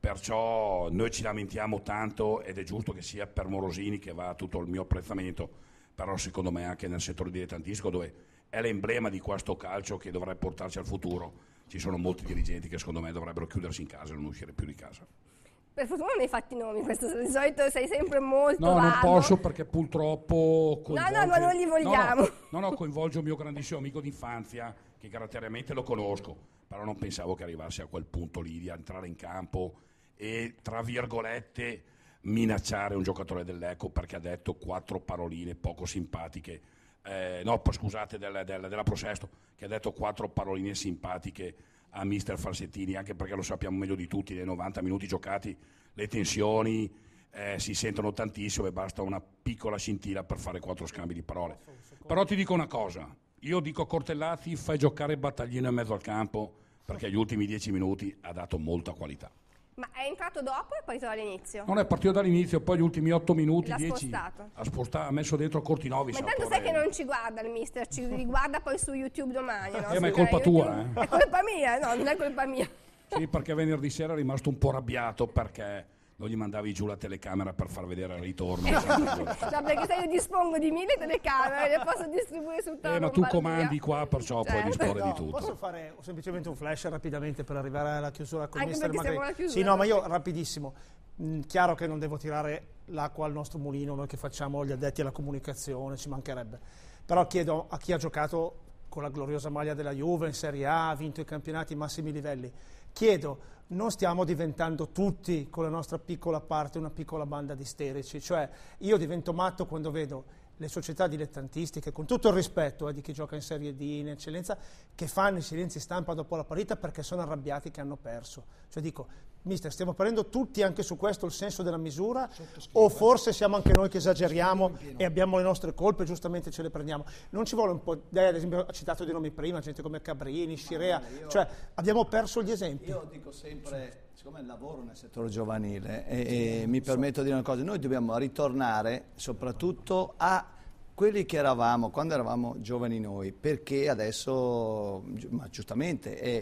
Perciò noi ci lamentiamo tanto, ed è giusto che sia per Morosini, che va tutto il mio apprezzamento, però secondo me anche nel settore dilettantistico, dove è l'emblema di questo calcio che dovrebbe portarci al futuro, ci sono molti dirigenti che secondo me dovrebbero chiudersi in casa e non uscire più di casa. Per fortuna non hai fatti nomi, questo di solito sei sempre molto No, vago. non posso perché purtroppo coinvolge... No, no, ma non li vogliamo. No, no, no, no, coinvolge un mio grandissimo amico d'infanzia, che caratterialmente lo conosco, però non pensavo che arrivasse a quel punto lì di entrare in campo e, tra virgolette, minacciare un giocatore del Lecco perché ha detto quattro paroline poco simpatiche, eh, no, scusate, del, del, della Prosesto, che ha detto quattro paroline simpatiche a mister Falsettini, anche perché lo sappiamo meglio di tutti, nei novanta minuti giocati le tensioni eh, si sentono tantissimo e basta una piccola scintilla per fare quattro scambi di parole. Però ti dico una cosa, io dico a Cortellati, fai giocare Battaglino in mezzo al campo, perché gli ultimi dieci minuti ha dato molta qualità. Ma è entrato dopo o è partito dall'inizio? Non è partito dall'inizio, poi gli ultimi otto minuti, L'ha dieci, spostato. ha, spostato, ha messo dentro Cortinovi. Ma intanto sai che non ci guarda il mister, ci riguarda poi su YouTube domani, no? Eh, ma è Su colpa YouTube. tua, eh? È colpa mia, no, non è colpa mia. Sì, perché venerdì sera è rimasto un po' arrabbiato perché non gli mandavi giù la telecamera per far vedere il ritorno. No, perché se io dispongo di mille telecamere, le posso distribuire su tutta la Eh, ma tu Lombardia. comandi qua, perciò puoi Certo. disporre No, di tutto. posso fare semplicemente un flash rapidamente per arrivare alla chiusura con Anche mister perché siamo Magrini? alla chiusura. Sì, no, ma io rapidissimo. Mm, chiaro che non devo tirare l'acqua al nostro mulino, noi che facciamo gli addetti alla comunicazione, ci mancherebbe. Però chiedo a chi ha giocato con la gloriosa maglia della Juve in Serie A, ha vinto i campionati ai massimi livelli, chiedo, non stiamo diventando tutti con la nostra piccola parte una piccola banda di isterici, cioè io divento matto quando vedo le società dilettantistiche, con tutto il rispetto eh, di chi gioca in Serie D, in eccellenza, che fanno i silenzi stampa dopo la partita perché sono arrabbiati che hanno perso. Cioè dico, mister, stiamo prendendo tutti anche su questo il senso della misura o forse siamo anche noi che esageriamo e abbiamo le nostre colpe e giustamente ce le prendiamo? Non ci vuole un po', lei ad esempio ha citato di nomi prima, gente come Cabrini, Scirea, io- cioè abbiamo perso gli esempi. Io dico sempre, siccome lavoro nel settore giovanile e, e mi permetto di dire una cosa, noi dobbiamo ritornare soprattutto a quelli che eravamo quando eravamo giovani noi, perché adesso, gi- ma giustamente, è,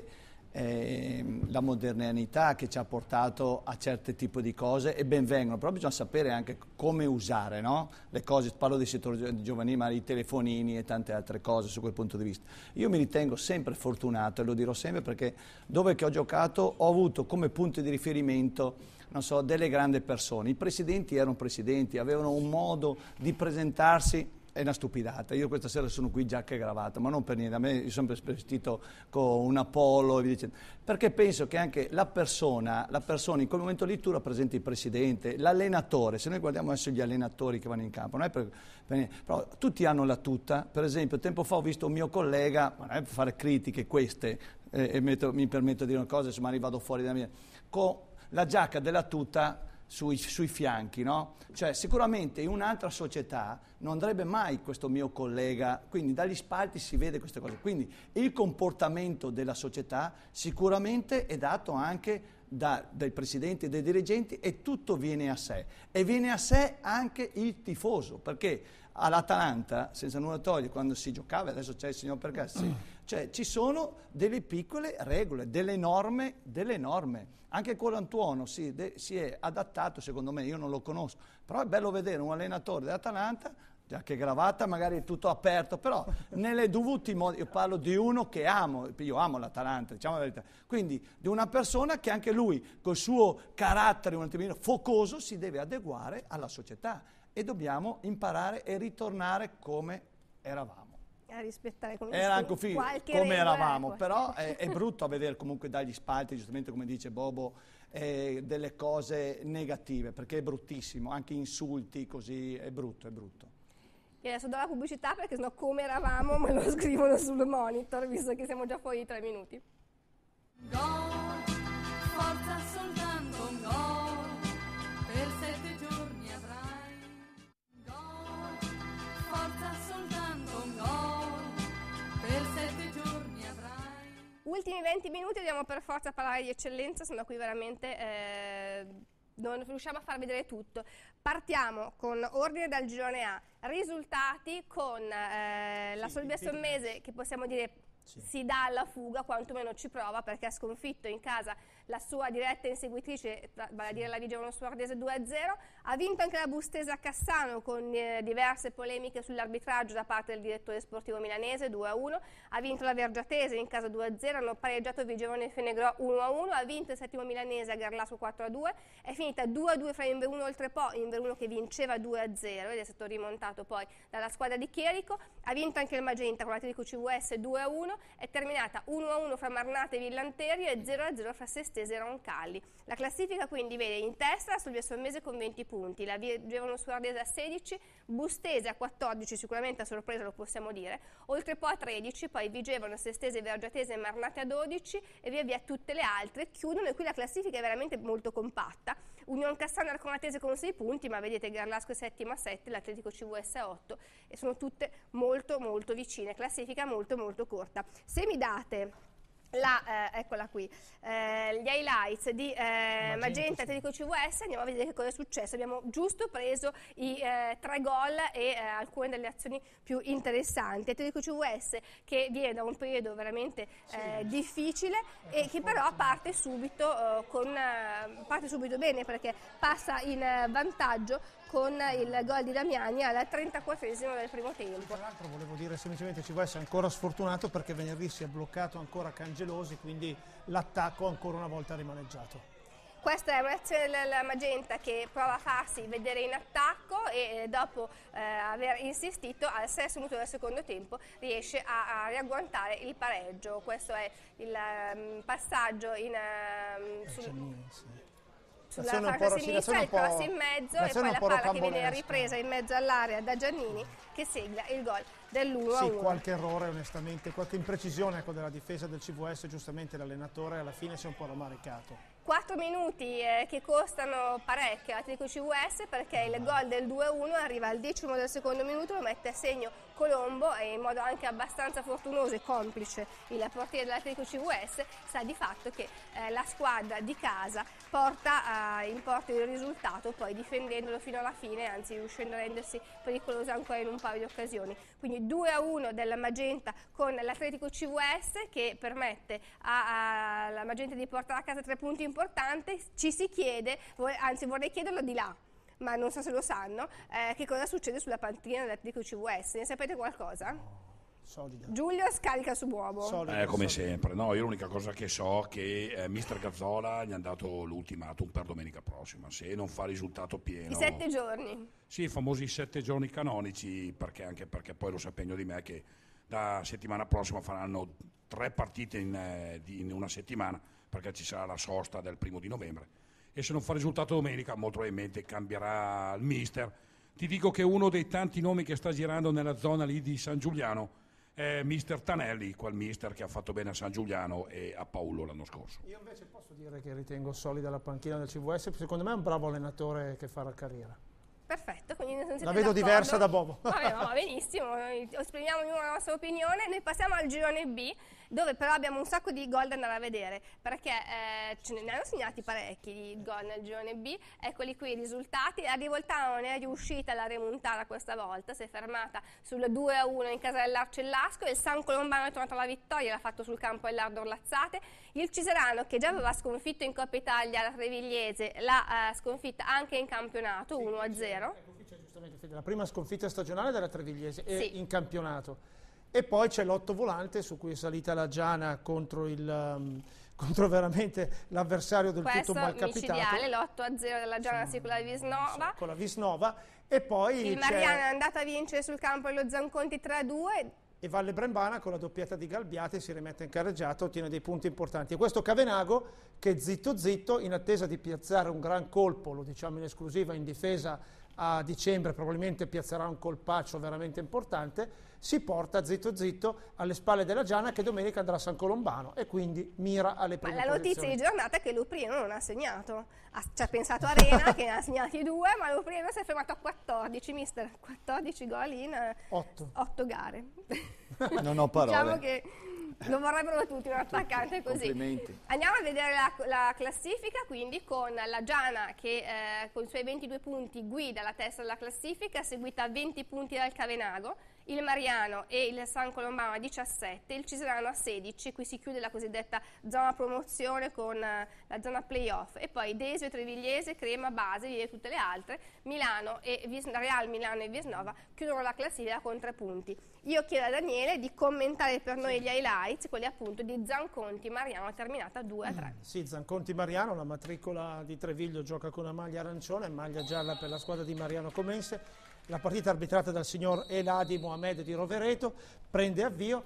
è la modernità che ci ha portato a certi tipi di cose e ben vengono, però bisogna sapere anche come usare, no? Le cose, parlo del settore gio- giovanile, ma i telefonini e tante altre cose su quel punto di vista. Io mi ritengo sempre fortunato e lo dirò sempre perché dove che ho giocato ho avuto come punto di riferimento, non so, delle grandi persone. I presidenti erano presidenti, avevano un modo di presentarsi. È una stupidata, io questa sera sono qui giacca e gravata, ma non per niente, a me io sono sempre vestito con un Apollo e via dicendo, perché penso che anche la persona, la persona in quel momento lì tu rappresenti il presidente, l'allenatore, se noi guardiamo adesso gli allenatori che vanno in campo, non è per, per niente, però tutti hanno la tuta, per esempio tempo fa ho visto un mio collega, ma non è per fare critiche queste, eh, e metto, mi permetto di dire una cosa, se magari vado fuori da mia, con la giacca della tuta Sui, sui fianchi, no? Cioè sicuramente in un'altra società non andrebbe mai questo mio collega, quindi dagli spalti si vede queste cose, quindi il comportamento della società sicuramente è dato anche da, dai presidenti e dai dirigenti e tutto viene a sé e viene a sé anche il tifoso, perché all'Atalanta, senza nulla togliere, quando si giocava, adesso c'è il signor Percassi, cioè ci sono delle piccole regole, delle norme, delle norme. Anche Colantuono si, de, si è adattato, secondo me, io non lo conosco, però è bello vedere un allenatore dell'Atalanta, già che gravata, magari è tutto aperto, però nelle dovuti modi, io parlo di uno che amo, io amo l'Atalanta, diciamo la verità, quindi di una persona che anche lui, col suo carattere un attimino focoso, si deve adeguare alla società e dobbiamo imparare e ritornare come eravamo. A rispettare come Era anche figo, qualche come regola, eravamo, ecco. però è, è brutto a vedere comunque dagli spalti, giustamente come dice Bobo, eh, delle cose negative, perché è bruttissimo, anche insulti così, è brutto, è brutto. E adesso do la pubblicità perché sennò come eravamo me lo scrivono sul monitor, visto che siamo già fuori di tre minuti. Gol, forza soltanto un gol, per sette giorni avrai ultimi venti minuti dobbiamo per forza parlare di eccellenza, sennò qui veramente eh, non riusciamo a far vedere tutto. Partiamo con ordine dal girone A, risultati con eh, la Sì, Solvia Sommese, che possiamo dire Sì. si dà alla fuga, quantomeno ci prova, perché ha sconfitto in casa la sua diretta inseguitrice, vale a dire la Vigevano Suardese due a zero, ha vinto anche la Bustesa a Cassano con eh, diverse polemiche sull'arbitraggio da parte del direttore sportivo milanese due a uno, ha vinto la Vergiatese in casa due a zero, hanno pareggiato Vigevano e Fenegrò uno a uno, ha vinto il settimo milanese a Garlasco quattro a due, è finita due a due fra Inveruno e Oltrepo, Inveruno che vinceva due a zero ed è stato rimontato poi dalla squadra di Chierico, ha vinto anche il Magenta con l'Atletico C V S due a uno, è terminata uno a uno fra Marnate e Villanterio e zero a zero fra Sestese e Roncalli. La classifica quindi vede in testa la Solvia Sommese con venti punti, la Vigevano Suardese a sedici, Bustese a quattordici, sicuramente a sorpresa lo possiamo dire, Oltrepo a tredici, poi Vigevano, Sestese, Vergiatese e Marnate a dodici e via via tutte le altre chiudono, e qui la classifica è veramente molto compatta. Union Cassano e Arconatese con sei punti, ma vedete Garlasco è settimo a sette, l'Atletico C V S a otto e sono tutte molto molto vicine, classifica molto molto corta. Se mi date la, eh, eccola qui, eh, gli highlights di eh, Magenta Atletico C V S, andiamo a vedere che cosa è successo. Abbiamo giusto preso i eh, tre gol e eh, alcune delle azioni più interessanti. Atletico C V S che viene da un periodo veramente eh, sì. difficile e che però parte subito, eh, con, eh, parte subito bene, perché passa in eh, vantaggio con il gol di Damiani al trentaquattresimo del primo tempo. Tra l'altro volevo dire semplicemente C V S è ancora sfortunato perché venerdì si è bloccato ancora Cangelosi, quindi l'attacco ancora una volta rimaneggiato. Questa è un'azione della Magenta che prova a farsi vedere in attacco e eh, dopo eh, aver insistito al sesto minuto del secondo tempo riesce a, a riagguantare il pareggio. Questo è il um, passaggio in, um, sul, sulla fascia sinistra, il cross in mezzo e poi la palla che viene ripresa in mezzo all'area da Giannini che segna il gol dell'uno a uno. Sì, qualche errore onestamente, qualche imprecisione ecco, della difesa del C V S, giustamente l'allenatore alla fine si è un po' rammaricato. Quattro minuti eh, che costano parecchio all'Atletico C V S, perché il gol del due a uno arriva al decimo del secondo minuto, lo mette a segno Colombo e in modo anche abbastanza fortunoso e complice il portiere dell'Atletico C V S, sa di fatto che eh, la squadra di casa porta eh, in porto il risultato, poi difendendolo fino alla fine, anzi riuscendo a rendersi pericoloso ancora in un paio di occasioni. Quindi due a uno della Magenta con l'Atletico C V S che permette alla Magenta di portare a casa tre punti importanti. Ci si chiede, anzi vorrei chiederlo di là, ma non so se lo sanno, eh, che cosa succede sulla panchina dell'Atletico C V S. Ne sapete qualcosa? Solida. Giulio scarica su uomo. Solida, eh, come solida. sempre, no, io l'unica cosa che so è che eh, mister Gazzola gli hanno dato l'ultimatum per domenica prossima, se non fa risultato pieno. I sette giorni. Sì, i famosi sette giorni canonici, perché anche perché poi lo sapegno di me che da settimana prossima faranno tre partite in, eh, di, in una settimana, perché ci sarà la sosta del primo di novembre e se non fa risultato domenica molto probabilmente cambierà il mister. Ti dico che uno dei tanti nomi che sta girando nella zona lì di San Giuliano è mister Tanelli, quel mister che ha fatto bene a San Giuliano e a Paolo l'anno scorso. Io invece posso dire che ritengo solida la panchina del C V S, secondo me è un bravo allenatore che fa la carriera. Perfetto, quindi non siete la vedo d'accordo. Diversa da Bobo. Vabbè, no, benissimo, esprimiamo ognuno la nostra opinione. Noi passiamo al girone B, dove però abbiamo un sacco di gol da andare a vedere, perché eh, ce ne hanno segnati parecchi di gol nel girone B. Eccoli qui i risultati. La Rivoltano non è riuscita alla remontata questa volta, si è fermata sul due a uno in casa dell'Arcellasco, il San Colombano è tornato alla vittoria, l'ha fatto sul campo dell'Ardo Orlazzate, il Ciserano che già aveva sconfitto in Coppa Italia la Trevigliese l'ha eh, sconfitta anche in campionato uno a zero. Giustamente, la prima sconfitta stagionale della Trevigliese e sì. in campionato. E poi c'è l'otto volante su cui è salita la Giana contro, il, um, contro veramente l'avversario del Questo tutto malcapitato. Micidiale, l'otto a zero della Giana sì, con la Visnova. Con la Visnova. E poi il Mariano è andato a vincere sul campo dello Zanconti tre a due. E Valle Brembana con la doppietta di Galbiati si rimette in carreggiata, ottiene dei punti importanti. E questo Cavenago che zitto zitto, in attesa di piazzare un gran colpo, lo diciamo in esclusiva, in difesa a dicembre probabilmente piazzerà un colpaccio veramente importante, si porta zitto zitto alle spalle della Giana che domenica andrà a San Colombano e quindi mira alle prime Ma la notizia posizioni. di giornata è che Luprino non ha segnato, ha, ci ha pensato Arena che ne ha segnati due, ma Luprino si è fermato a quattordici, mister, quattordici gol in otto gare. Non ho parole. Diciamo che Lo vorrebbero tutti un attaccante così. Complimenti. Andiamo a vedere la, la classifica, quindi con la Giana che eh, con i suoi ventidue punti guida la testa della classifica, seguita a venti punti dal Cavenago, il Mariano e il San Colombano a diciassette, il Ciserano a sedici, qui si chiude la cosiddetta zona promozione con eh, la zona playoff, e poi Desio, Trevigliese, Crema, Base e tutte le altre, Milano e Vis- Real Milano e Viesnova chiudono la classifica con tre punti. Io chiedo a Daniele di commentare per noi gli highlights, quelli appunto di Zanconti Mariano, terminata due a tre. Sì, Zanconti Mariano, la matricola di Treviglio gioca con una maglia arancione e maglia gialla per la squadra di Mariano Comense. La partita arbitrata dal signor Eladi Mohamed di Rovereto prende avvio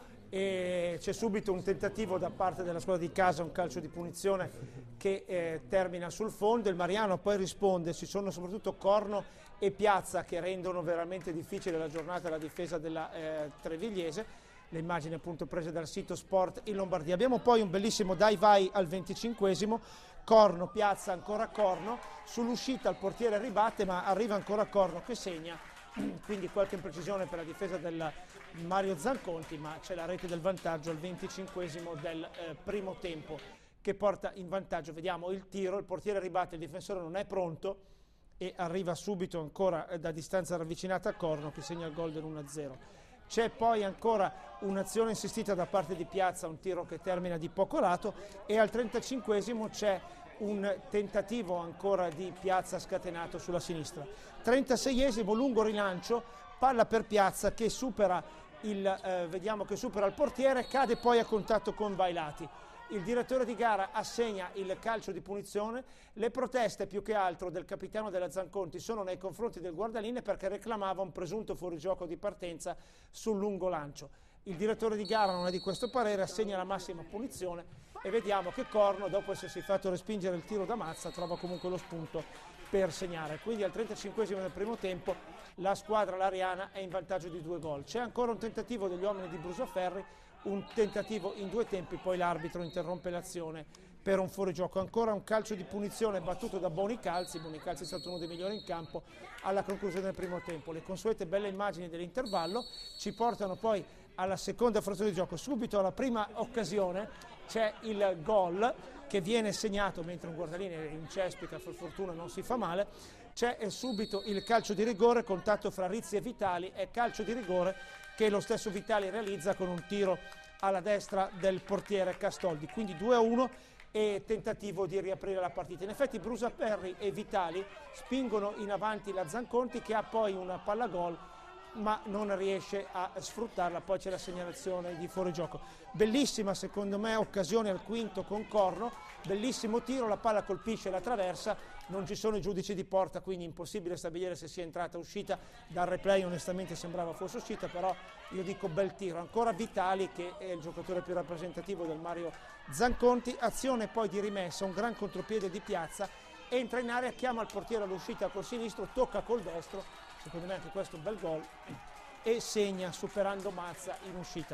e c'è subito un tentativo da parte della squadra di casa, un calcio di punizione che eh, termina sul fondo. Il Mariano poi risponde, ci sono soprattutto Corno e Piazza che rendono veramente difficile la giornata alla difesa della eh, Trevigliese. Le immagini appunto prese dal sito Sport in Lombardia. Abbiamo poi un bellissimo dai vai al venticinquesimo, Corno, Piazza, ancora Corno, sull'uscita il portiere ribatte ma arriva ancora Corno che segna, quindi qualche imprecisione per la difesa del Mario Zanconti, ma c'è la rete del vantaggio al venticinquesimo del eh, primo tempo che porta in vantaggio. Vediamo il tiro, il portiere ribatte, il difensore non è pronto e arriva subito ancora eh, da distanza ravvicinata a Corno che segna il gol dell'uno a zero. C'è poi ancora un'azione insistita da parte di Piazza, un tiro che termina di poco lato, e al trentacinquesimo c'è un tentativo ancora di Piazza scatenato sulla sinistra. trentaseiesimo, lungo rilancio, palla per Piazza che supera il, eh, vediamo che supera il portiere, cade poi a contatto con Bailati. Il direttore di gara assegna il calcio di punizione. Le proteste più che altro del capitano della Zanconti sono nei confronti del guardalinee perché reclamava un presunto fuorigioco di partenza sul lungo lancio. Il direttore di gara non è di questo parere, assegna la massima punizione e vediamo che Corno, dopo essersi fatto respingere il tiro da mazza, trova comunque lo spunto per segnare. Quindi al trentacinquesimo del primo tempo la squadra lariana è in vantaggio di due gol. C'è ancora un tentativo degli uomini di Brusaferri, un tentativo in due tempi, poi l'arbitro interrompe l'azione per un fuorigioco. Ancora un calcio di punizione battuto da Bonicalzi, Bonicalzi è stato uno dei migliori in campo alla conclusione del primo tempo. Le consuete belle immagini dell'intervallo ci portano poi alla seconda frazione di gioco. Subito alla prima occasione c'è il gol che viene segnato mentre un guardalinee incespica, per fortuna non si fa male. C'è subito il calcio di rigore, contatto fra Rizzi e Vitali, è calcio di rigore che lo stesso Vitali realizza con un tiro alla destra del portiere Castoldi, quindi due a uno e tentativo di riaprire la partita. In effetti Brusaferri e Vitali spingono in avanti la Zanconti che ha poi una palla gol ma non riesce a sfruttarla, poi c'è la segnalazione di fuorigioco. Bellissima secondo me occasione al quinto con Corno, bellissimo tiro, la palla colpisce la traversa, non ci sono i giudici di porta, quindi impossibile stabilire se sia entrata o uscita. Dal replay onestamente sembrava fosse uscita, però io dico bel tiro. Ancora Vitali che è il giocatore più rappresentativo del Mario Zanconti, azione poi di rimessa, un gran contropiede di Piazza, entra in area, chiama il portiere all'uscita col sinistro, tocca col destro, secondo me anche questo è un bel gol, e segna superando Mazza in uscita.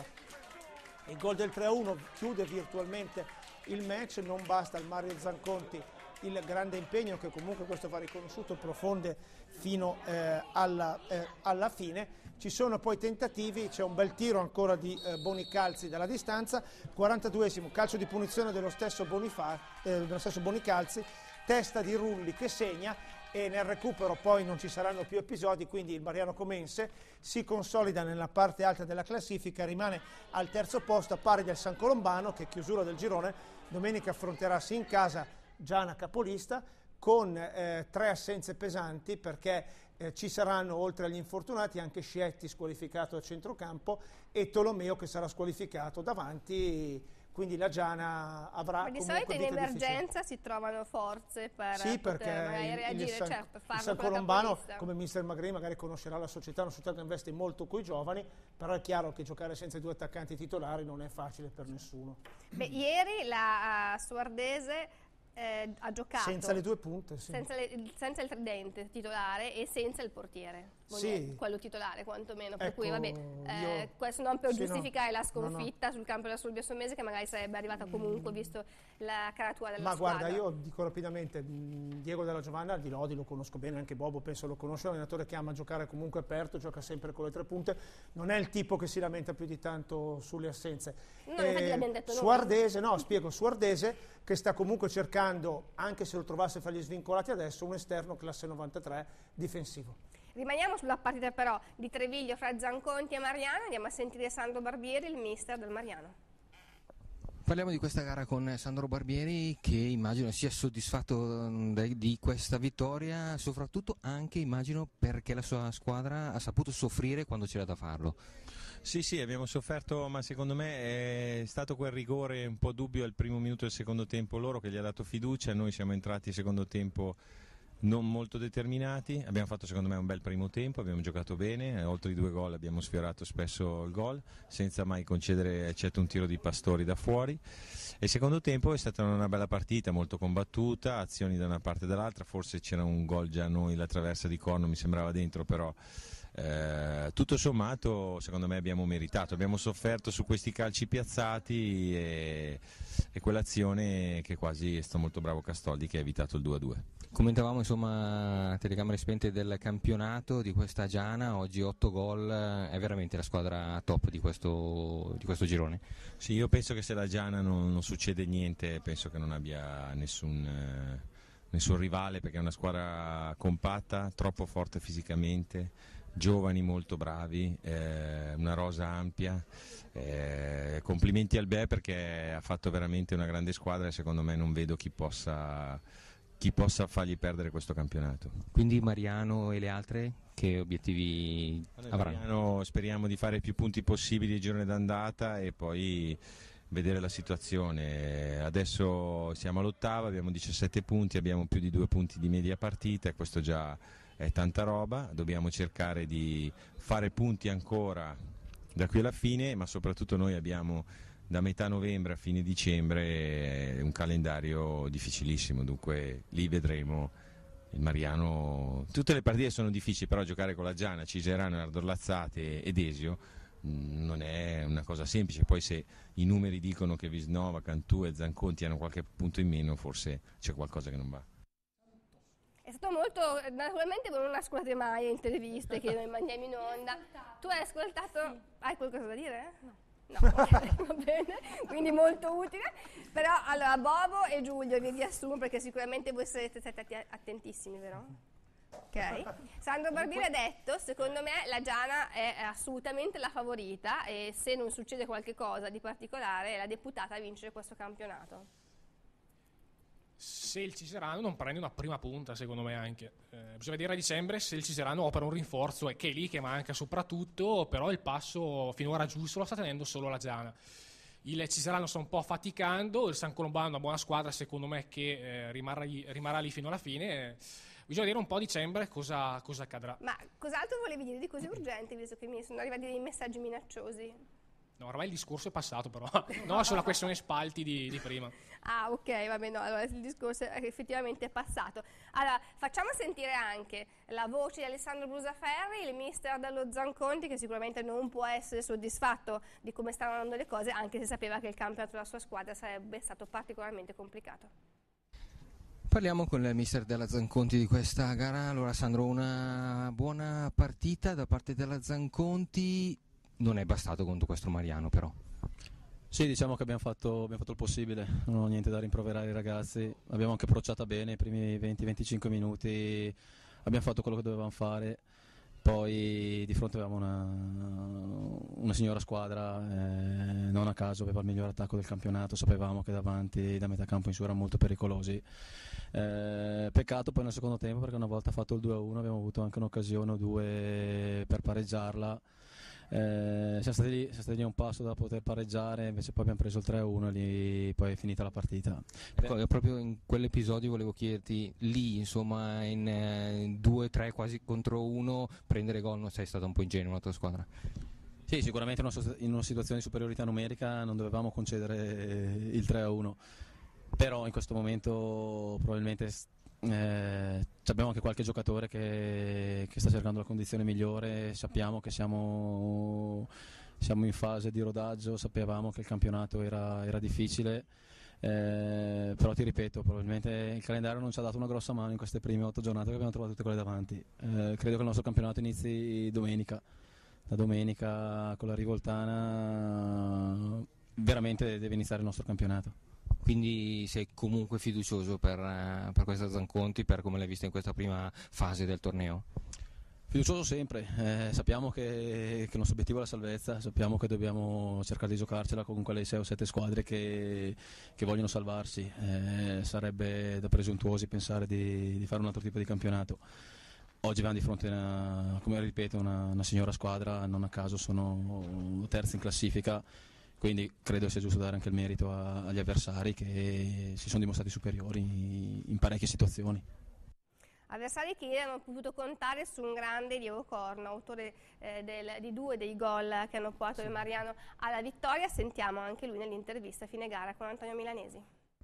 Il gol del tre a uno chiude virtualmente il match, non basta al Mario Zanconti il grande impegno che comunque questo va riconosciuto, profonde fino eh, alla, eh, alla fine. Ci sono poi tentativi, c'è un bel tiro ancora di eh, Bonicalzi dalla distanza, quarantaduesimo calcio di punizione dello stesso, Bonifa, eh, dello stesso Bonicalzi, testa di Rulli che segna e nel recupero poi non ci saranno più episodi, quindi il Mariano Comense si consolida nella parte alta della classifica, rimane al terzo posto a pari del San Colombano che chiusura del girone, domenica affronterà sì in casa Giana capolista con eh, tre assenze pesanti perché eh, ci saranno oltre agli infortunati anche Scietti squalificato a centrocampo e Tolomeo che sarà squalificato davanti, quindi la Giana avrà ma di comunque solito in vita emergenza difficile. Si trovano forze per Sì, poter perché magari il, reagire, il San, certo, il farlo San con la Colombano, capolista. come mister Magrini, magari conoscerà la società, una società che investe molto coi giovani, però è chiaro che giocare senza i due attaccanti titolari non è facile per nessuno. Beh, ieri la uh, Suardese eh, ha giocato Senza le due punte, sì. senza, le, senza il tridente titolare e senza il portiere. Bonier, Sì. quello titolare quantomeno, per Ecco, cui vabbè, eh, io- questo non per sì, no. giustificare la No, no. sconfitta sul campo della Surbia Sommese, che magari sarebbe arrivata comunque visto la caratura della Ma squadra. guarda, io dico rapidamente, mh, Diego Della Giovanna di Lodi lo conosco bene, anche Bobo penso lo conosce, è un allenatore che ama giocare comunque aperto, gioca sempre con le tre punte, non è il tipo che si lamenta più di tanto sulle assenze. No, infatti l'abbiamo detto noi. Suardese, no, spiego, Suardese che sta comunque cercando, anche se lo trovasse fra gli svincolati adesso, un esterno classe novantatré difensivo. Rimaniamo sulla partita però di Treviglio fra Zanconti e Mariano, andiamo a sentire Sandro Barbieri, il mister del Mariano. Parliamo di questa gara con Sandro Barbieri, che immagino sia soddisfatto di questa vittoria, soprattutto anche immagino perché la sua squadra ha saputo soffrire quando c'era da farlo. Sì, sì, abbiamo sofferto, ma secondo me è stato quel rigore un po' dubbio al primo minuto del secondo tempo loro che gli ha dato fiducia. Noi siamo entrati secondo tempo non molto determinati, abbiamo fatto secondo me un bel primo tempo, abbiamo giocato bene, oltre i due gol abbiamo sfiorato spesso il gol senza mai concedere eccetto un tiro di Pastori da fuori, e il secondo tempo è stata una bella partita, molto combattuta, azioni da una parte e dall'altra, forse c'era un gol già a noi, la traversa di Corno mi sembrava dentro, però eh, tutto sommato secondo me abbiamo meritato, abbiamo sofferto su questi calci piazzati e, e quell'azione che quasi è stato molto bravo Castoldi che ha evitato il due a due. Commentavamo insomma a telecamere spente del campionato di questa Giana, oggi otto gol, è veramente la squadra top di questo, di questo girone. Sì, io penso che se la Giana non, non succede niente, penso che non abbia nessun, eh, nessun rivale, perché è una squadra compatta, troppo forte fisicamente, giovani molto bravi, eh, una rosa ampia, eh, complimenti al Be perché ha fatto veramente una grande squadra e secondo me non vedo chi possa... chi possa fargli perdere questo campionato. Quindi Mariano e le altre che obiettivi Allora, avranno? Mariano, speriamo di fare più punti possibili il girone d'andata e poi vedere la situazione. Adesso siamo all'ottava, abbiamo diciassette punti, abbiamo più di due punti di media partita e questo già è tanta roba, dobbiamo cercare di fare punti ancora da qui alla fine, ma soprattutto noi abbiamo da metà novembre a fine dicembre un calendario difficilissimo, dunque lì vedremo il Mariano. Tutte le partite sono difficili, però giocare con la Giana, Ciserano, Ardorlazzate ed Esio mh, non è una cosa semplice. Poi se i numeri dicono che Visnova, Cantù e Zanconti hanno qualche punto in meno, forse c'è qualcosa che non va. È stato molto, naturalmente voi non ascoltate mai interviste che noi mandiamo in onda. Tu hai ascoltato, sì. Hai qualcosa da dire? No. No, okay, va bene, quindi molto utile. Però allora Bobo e Giulio vi riassumo perché sicuramente voi sarete stati attentissimi, vero? Ok. Sandro Barbieri ha detto, secondo me la Giana è assolutamente la favorita e se non succede qualche cosa di particolare è la deputata a vincere questo campionato. Se il Ciserano non prende una prima punta, secondo me anche. Eh, bisogna vedere a dicembre se il Ciserano opera un rinforzo, e che è lì che manca soprattutto, però il passo finora giusto lo sta tenendo solo la Giana. Il Ciserano sta un po' faticando, il San Colombano è una buona squadra, secondo me, che eh, rimarrà, rimarrà lì fino alla fine. Eh, bisogna vedere un po' a dicembre cosa, cosa accadrà. Ma cos'altro volevi dire di così urgente, visto che mi sono arrivati dei messaggi minacciosi? No, ormai il discorso è passato però, no, sulla questione spalti di, di prima. Ah, ok, va bene, no, allora il discorso è effettivamente è passato. Allora, facciamo sentire anche la voce di Alessandro Brusaferri, il mister dello Zanconti, che sicuramente non può essere soddisfatto di come stanno andando le cose, anche se sapeva che il campionato della sua squadra sarebbe stato particolarmente complicato. Parliamo con il mister della Zanconti di questa gara. Allora Sandro, una buona partita da parte della Zanconti. Non è bastato contro questo Mariano però. Sì, diciamo che abbiamo fatto, abbiamo fatto il possibile, non ho niente da rimproverare ai ragazzi, abbiamo anche approcciato bene i primi venti venticinque minuti, abbiamo fatto quello che dovevamo fare, poi di fronte avevamo una, una signora squadra, eh, non a caso aveva il miglior attacco del campionato, sapevamo che davanti da metà campo in su erano molto pericolosi. Eh, peccato poi nel secondo tempo perché una volta fatto il due a uno abbiamo avuto anche un'occasione o due per pareggiarla. Eh, siamo stati lì, siamo stati lì a un passo da poter pareggiare, invece poi abbiamo preso il tre a uno e lì poi è finita la partita. Ecco, proprio in quell'episodio volevo chiederti, lì insomma in eh, due tre quasi contro uno, prendere gol non sei stata un po' ingenua la tua squadra? Sì, sicuramente in una, in una situazione di superiorità numerica non dovevamo concedere il tre a uno, però in questo momento probabilmente Eh, abbiamo anche qualche giocatore che, che sta cercando la condizione migliore, sappiamo che siamo, siamo in fase di rodaggio, sapevamo che il campionato era, era difficile, eh, però ti ripeto, probabilmente il calendario non ci ha dato una grossa mano in queste prime otto giornate che abbiamo trovato tutte quelle davanti. Eh, credo che il nostro campionato inizi domenica, da domenica con la Rivoltana veramente deve iniziare il nostro campionato. Quindi sei comunque fiducioso per, per questa Zanconti, per come l'hai vista in questa prima fase del torneo? Fiducioso sempre, eh, sappiamo che, che il nostro obiettivo è la salvezza, sappiamo che dobbiamo cercare di giocarcela con quelle sei o sette squadre che, che vogliono salvarsi, eh, sarebbe da presuntuosi pensare di, di fare un altro tipo di campionato. Oggi abbiamo di fronte, a, come ripeto, una, una signora squadra, non a caso sono terzi in classifica. Quindi credo sia giusto dare anche il merito a, agli avversari che si sono dimostrati superiori in, in parecchie situazioni. Avversari che ieri hanno potuto contare su un grande Diego Corno, autore eh, del, di due dei gol che hanno portato il Mariano alla vittoria. Sentiamo anche lui nell'intervista a fine gara con Antonio Milanesi.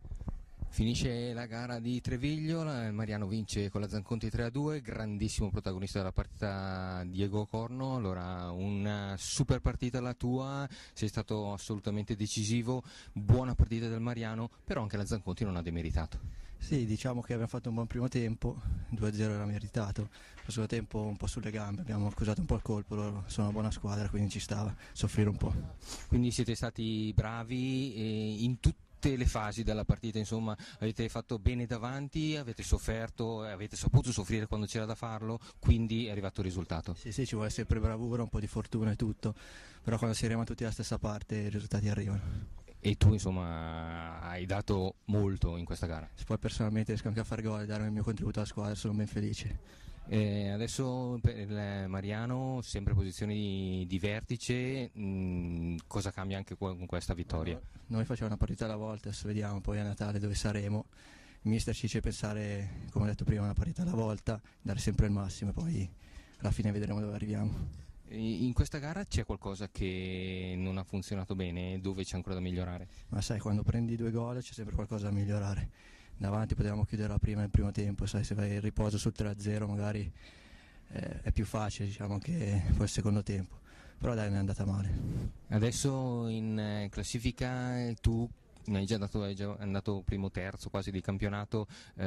Finisce la gara di Treviglio, il Mariano vince con la Zanconti tre a due, grandissimo protagonista della partita Diego Corno. Allora, una super partita la tua, sei stato assolutamente decisivo, buona partita del Mariano, però anche la Zanconti non ha demeritato. Sì, diciamo che abbiamo fatto un buon primo tempo, due a zero era meritato, il secondo tempo un po' sulle gambe, abbiamo accusato un po' il colpo, loro sono una buona squadra, quindi ci stava soffrire un po'. Quindi siete stati bravi eh, in tutti le fasi della partita, insomma, avete fatto bene davanti, avete sofferto, avete saputo soffrire quando c'era da farlo, quindi è arrivato il risultato. Sì, sì, ci vuole sempre bravura, un po' di fortuna e tutto, però quando si rema tutti alla stessa parte i risultati arrivano. E tu, insomma, hai dato molto in questa gara. Se poi personalmente riesco anche a fare gol e dare il mio contributo alla squadra, sono ben felice. Eh, adesso per il Mariano sempre posizioni di, di vertice, mh, cosa cambia anche con questa vittoria? Noi facciamo una partita alla volta, adesso vediamo poi a Natale dove saremo. Il mister ci dice pensare, come ho detto prima, una partita alla volta, dare sempre il massimo e poi alla fine vedremo dove arriviamo. In questa gara c'è qualcosa che non ha funzionato bene, dove c'è ancora da migliorare? Ma sai, quando prendi due gol c'è sempre qualcosa da migliorare. Davanti potevamo chiuderla prima nel primo tempo, sai, se vai in riposo sul tre a zero magari eh, è più facile, diciamo, che poi il secondo tempo. Però dai, non è andata male. Adesso in eh, classifica tu hai già dato, hai già andato primo terzo quasi di campionato,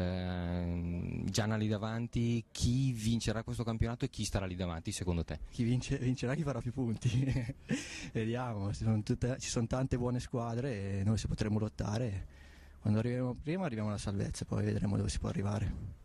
eh, Gianna lì davanti, chi vincerà questo campionato e chi starà lì davanti secondo te? Chi vince, vincerà chi farà più punti. Vediamo, ci sono, tutte, ci sono tante buone squadre e noi se potremo lottare, quando arriviamo prima arriviamo alla salvezza, poi vedremo dove si può arrivare.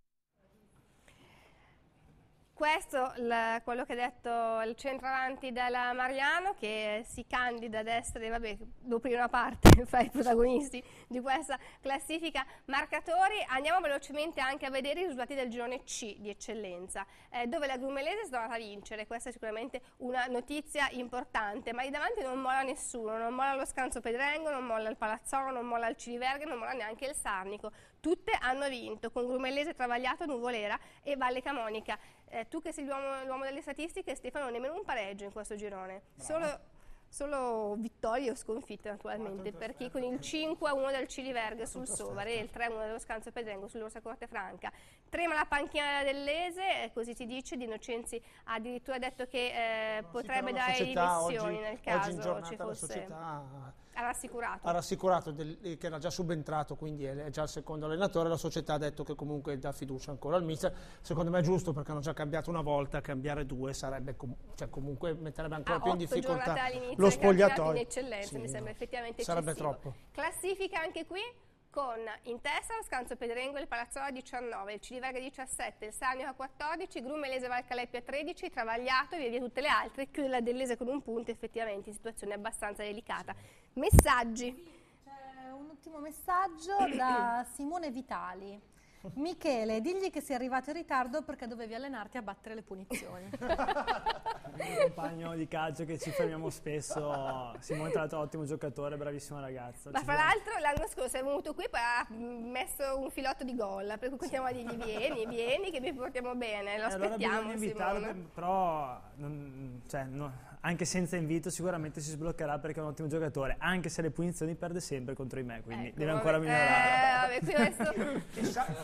Questo il, quello che ha detto il centravanti della Mariano, che si candida ad essere, vabbè, dopo una parte fra i protagonisti di questa classifica marcatori. Andiamo velocemente anche a vedere i risultati del girone C di eccellenza, eh, dove la Grumelese è tornata a vincere. Questa è sicuramente una notizia importante, ma lì davanti non molla nessuno, non molla lo Scanzo Pedrengo, non molla il Palazzolo, non molla il Ciliverga, non molla neanche il Sarnico. Tutte hanno vinto, con Grumelese, Travagliato, Nuvolera e Valle Camonica. Eh, tu che sei l'uomo delle statistiche, Stefano, nemmeno un pareggio in questo girone, solo, solo vittorie o sconfitte naturalmente, perché con il cinque a uno del Ciliverga sul Sovare e il tre a uno dello Scanzo Pedrengo sull'Orsa Corte Franca. Trema la panchina dell'Ese, eh, così si dice, Di Innocenzi ha addirittura detto che eh, potrebbe dare dimissioni oggi, nel caso oggi in giornata ci la fosse... società ha rassicurato. Ha rassicurato del, che era già subentrato, quindi è già il secondo allenatore. La società ha detto che comunque dà fiducia ancora al mister. Secondo me è giusto, perché hanno già cambiato una volta, cambiare due sarebbe com- cioè comunque metterebbe ancora ah, più in difficoltà lo spogliatoio. In eccellenza, sì, mi sembra effettivamente sarebbe eccessivo. troppo. Classifica anche qui con in testa lo Scanzo Pedrengo e il Palazzolo a diciannove, il Ciliverga diciassette, il Sarnico a quattordici, Grumelese Valcaleppi a tredici, Travagliato e via via tutte le altre. Chiude la Dell'Ese con un punto, effettivamente in situazione abbastanza delicata. Messaggi. C'è un ultimo messaggio da Simone Vitali. Michele, digli che sei arrivato in ritardo perché dovevi allenarti a battere le punizioni. Un compagno di calcio che ci fermiamo spesso. Simone, tra l'altro, ottimo giocatore, bravissima ragazza. Ma fra l'altro l'anno scorso è venuto qui e poi ha messo un filotto di gol, per cui continuiamo a dirgli vieni, vieni che vi portiamo bene, lo eh, allora aspettiamo invitarlo, Simone. però non, cioè, no, anche senza invito sicuramente si sbloccherà perché è un ottimo giocatore, anche se le punizioni perde sempre contro di me, quindi ecco, deve vabbè, ancora migliorare. Eh, vabbè, qui adesso... Chissà,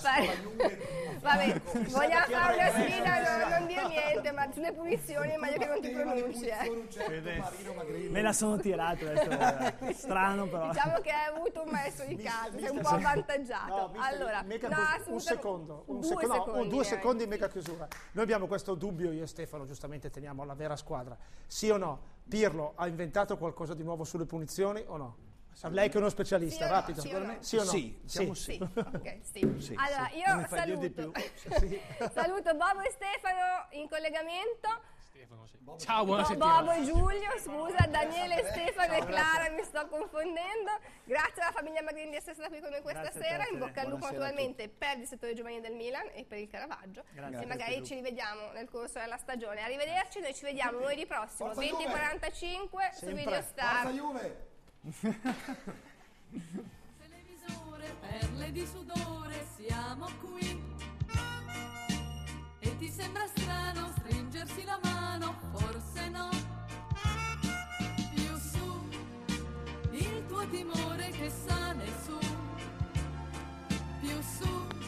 fare... Vabbè, vogliamo fare una sfida, no, non dire niente, ma sulle punizioni è meglio che non ti pronunci. Eh. Me la sono tirata adesso, strano però. Diciamo che hai avuto un maestro di casa, sei un po' avvantaggiato. No, mister, allora, mega no, cos- un secondo, un due secondo, no, secondi, due eh. secondi mega chiusura. Noi abbiamo questo dubbio, io e Stefano, giustamente teniamo alla vera squadra. Sì o no? Pirlo ha inventato qualcosa di nuovo sulle punizioni o no? Lei che è uno specialista, sì o no? rapido. Sì o no? Sì o no? Sì, Diciamo sì. sì. Ok, sì. Sì, allora, sì. io Non mi fai dire di saluto. più. Saluto Bobo e Stefano in collegamento. Ciao, buona Bo- settimana. Bobo e Giulio, scusa, Daniele, Stefano e Clara, mi sto confondendo. Grazie alla famiglia Magrini di essere stata qui con noi questa Grazie a sera. te. In bocca al lupo Buonasera a naturalmente per il settore giovanile del Milan e per il Caravaggio. Grazie. E magari ci rivediamo nel corso della stagione. Arrivederci, noi ci vediamo lunedì prossimo, Forza venti e Juve! quarantacinque su Sempre. Video Star. Forza Juve! Televisore, perle di sudore, siamo qui. E ti sembra strano stringersi la mano, forse no. Più su, il tuo timore che sale su. Più su,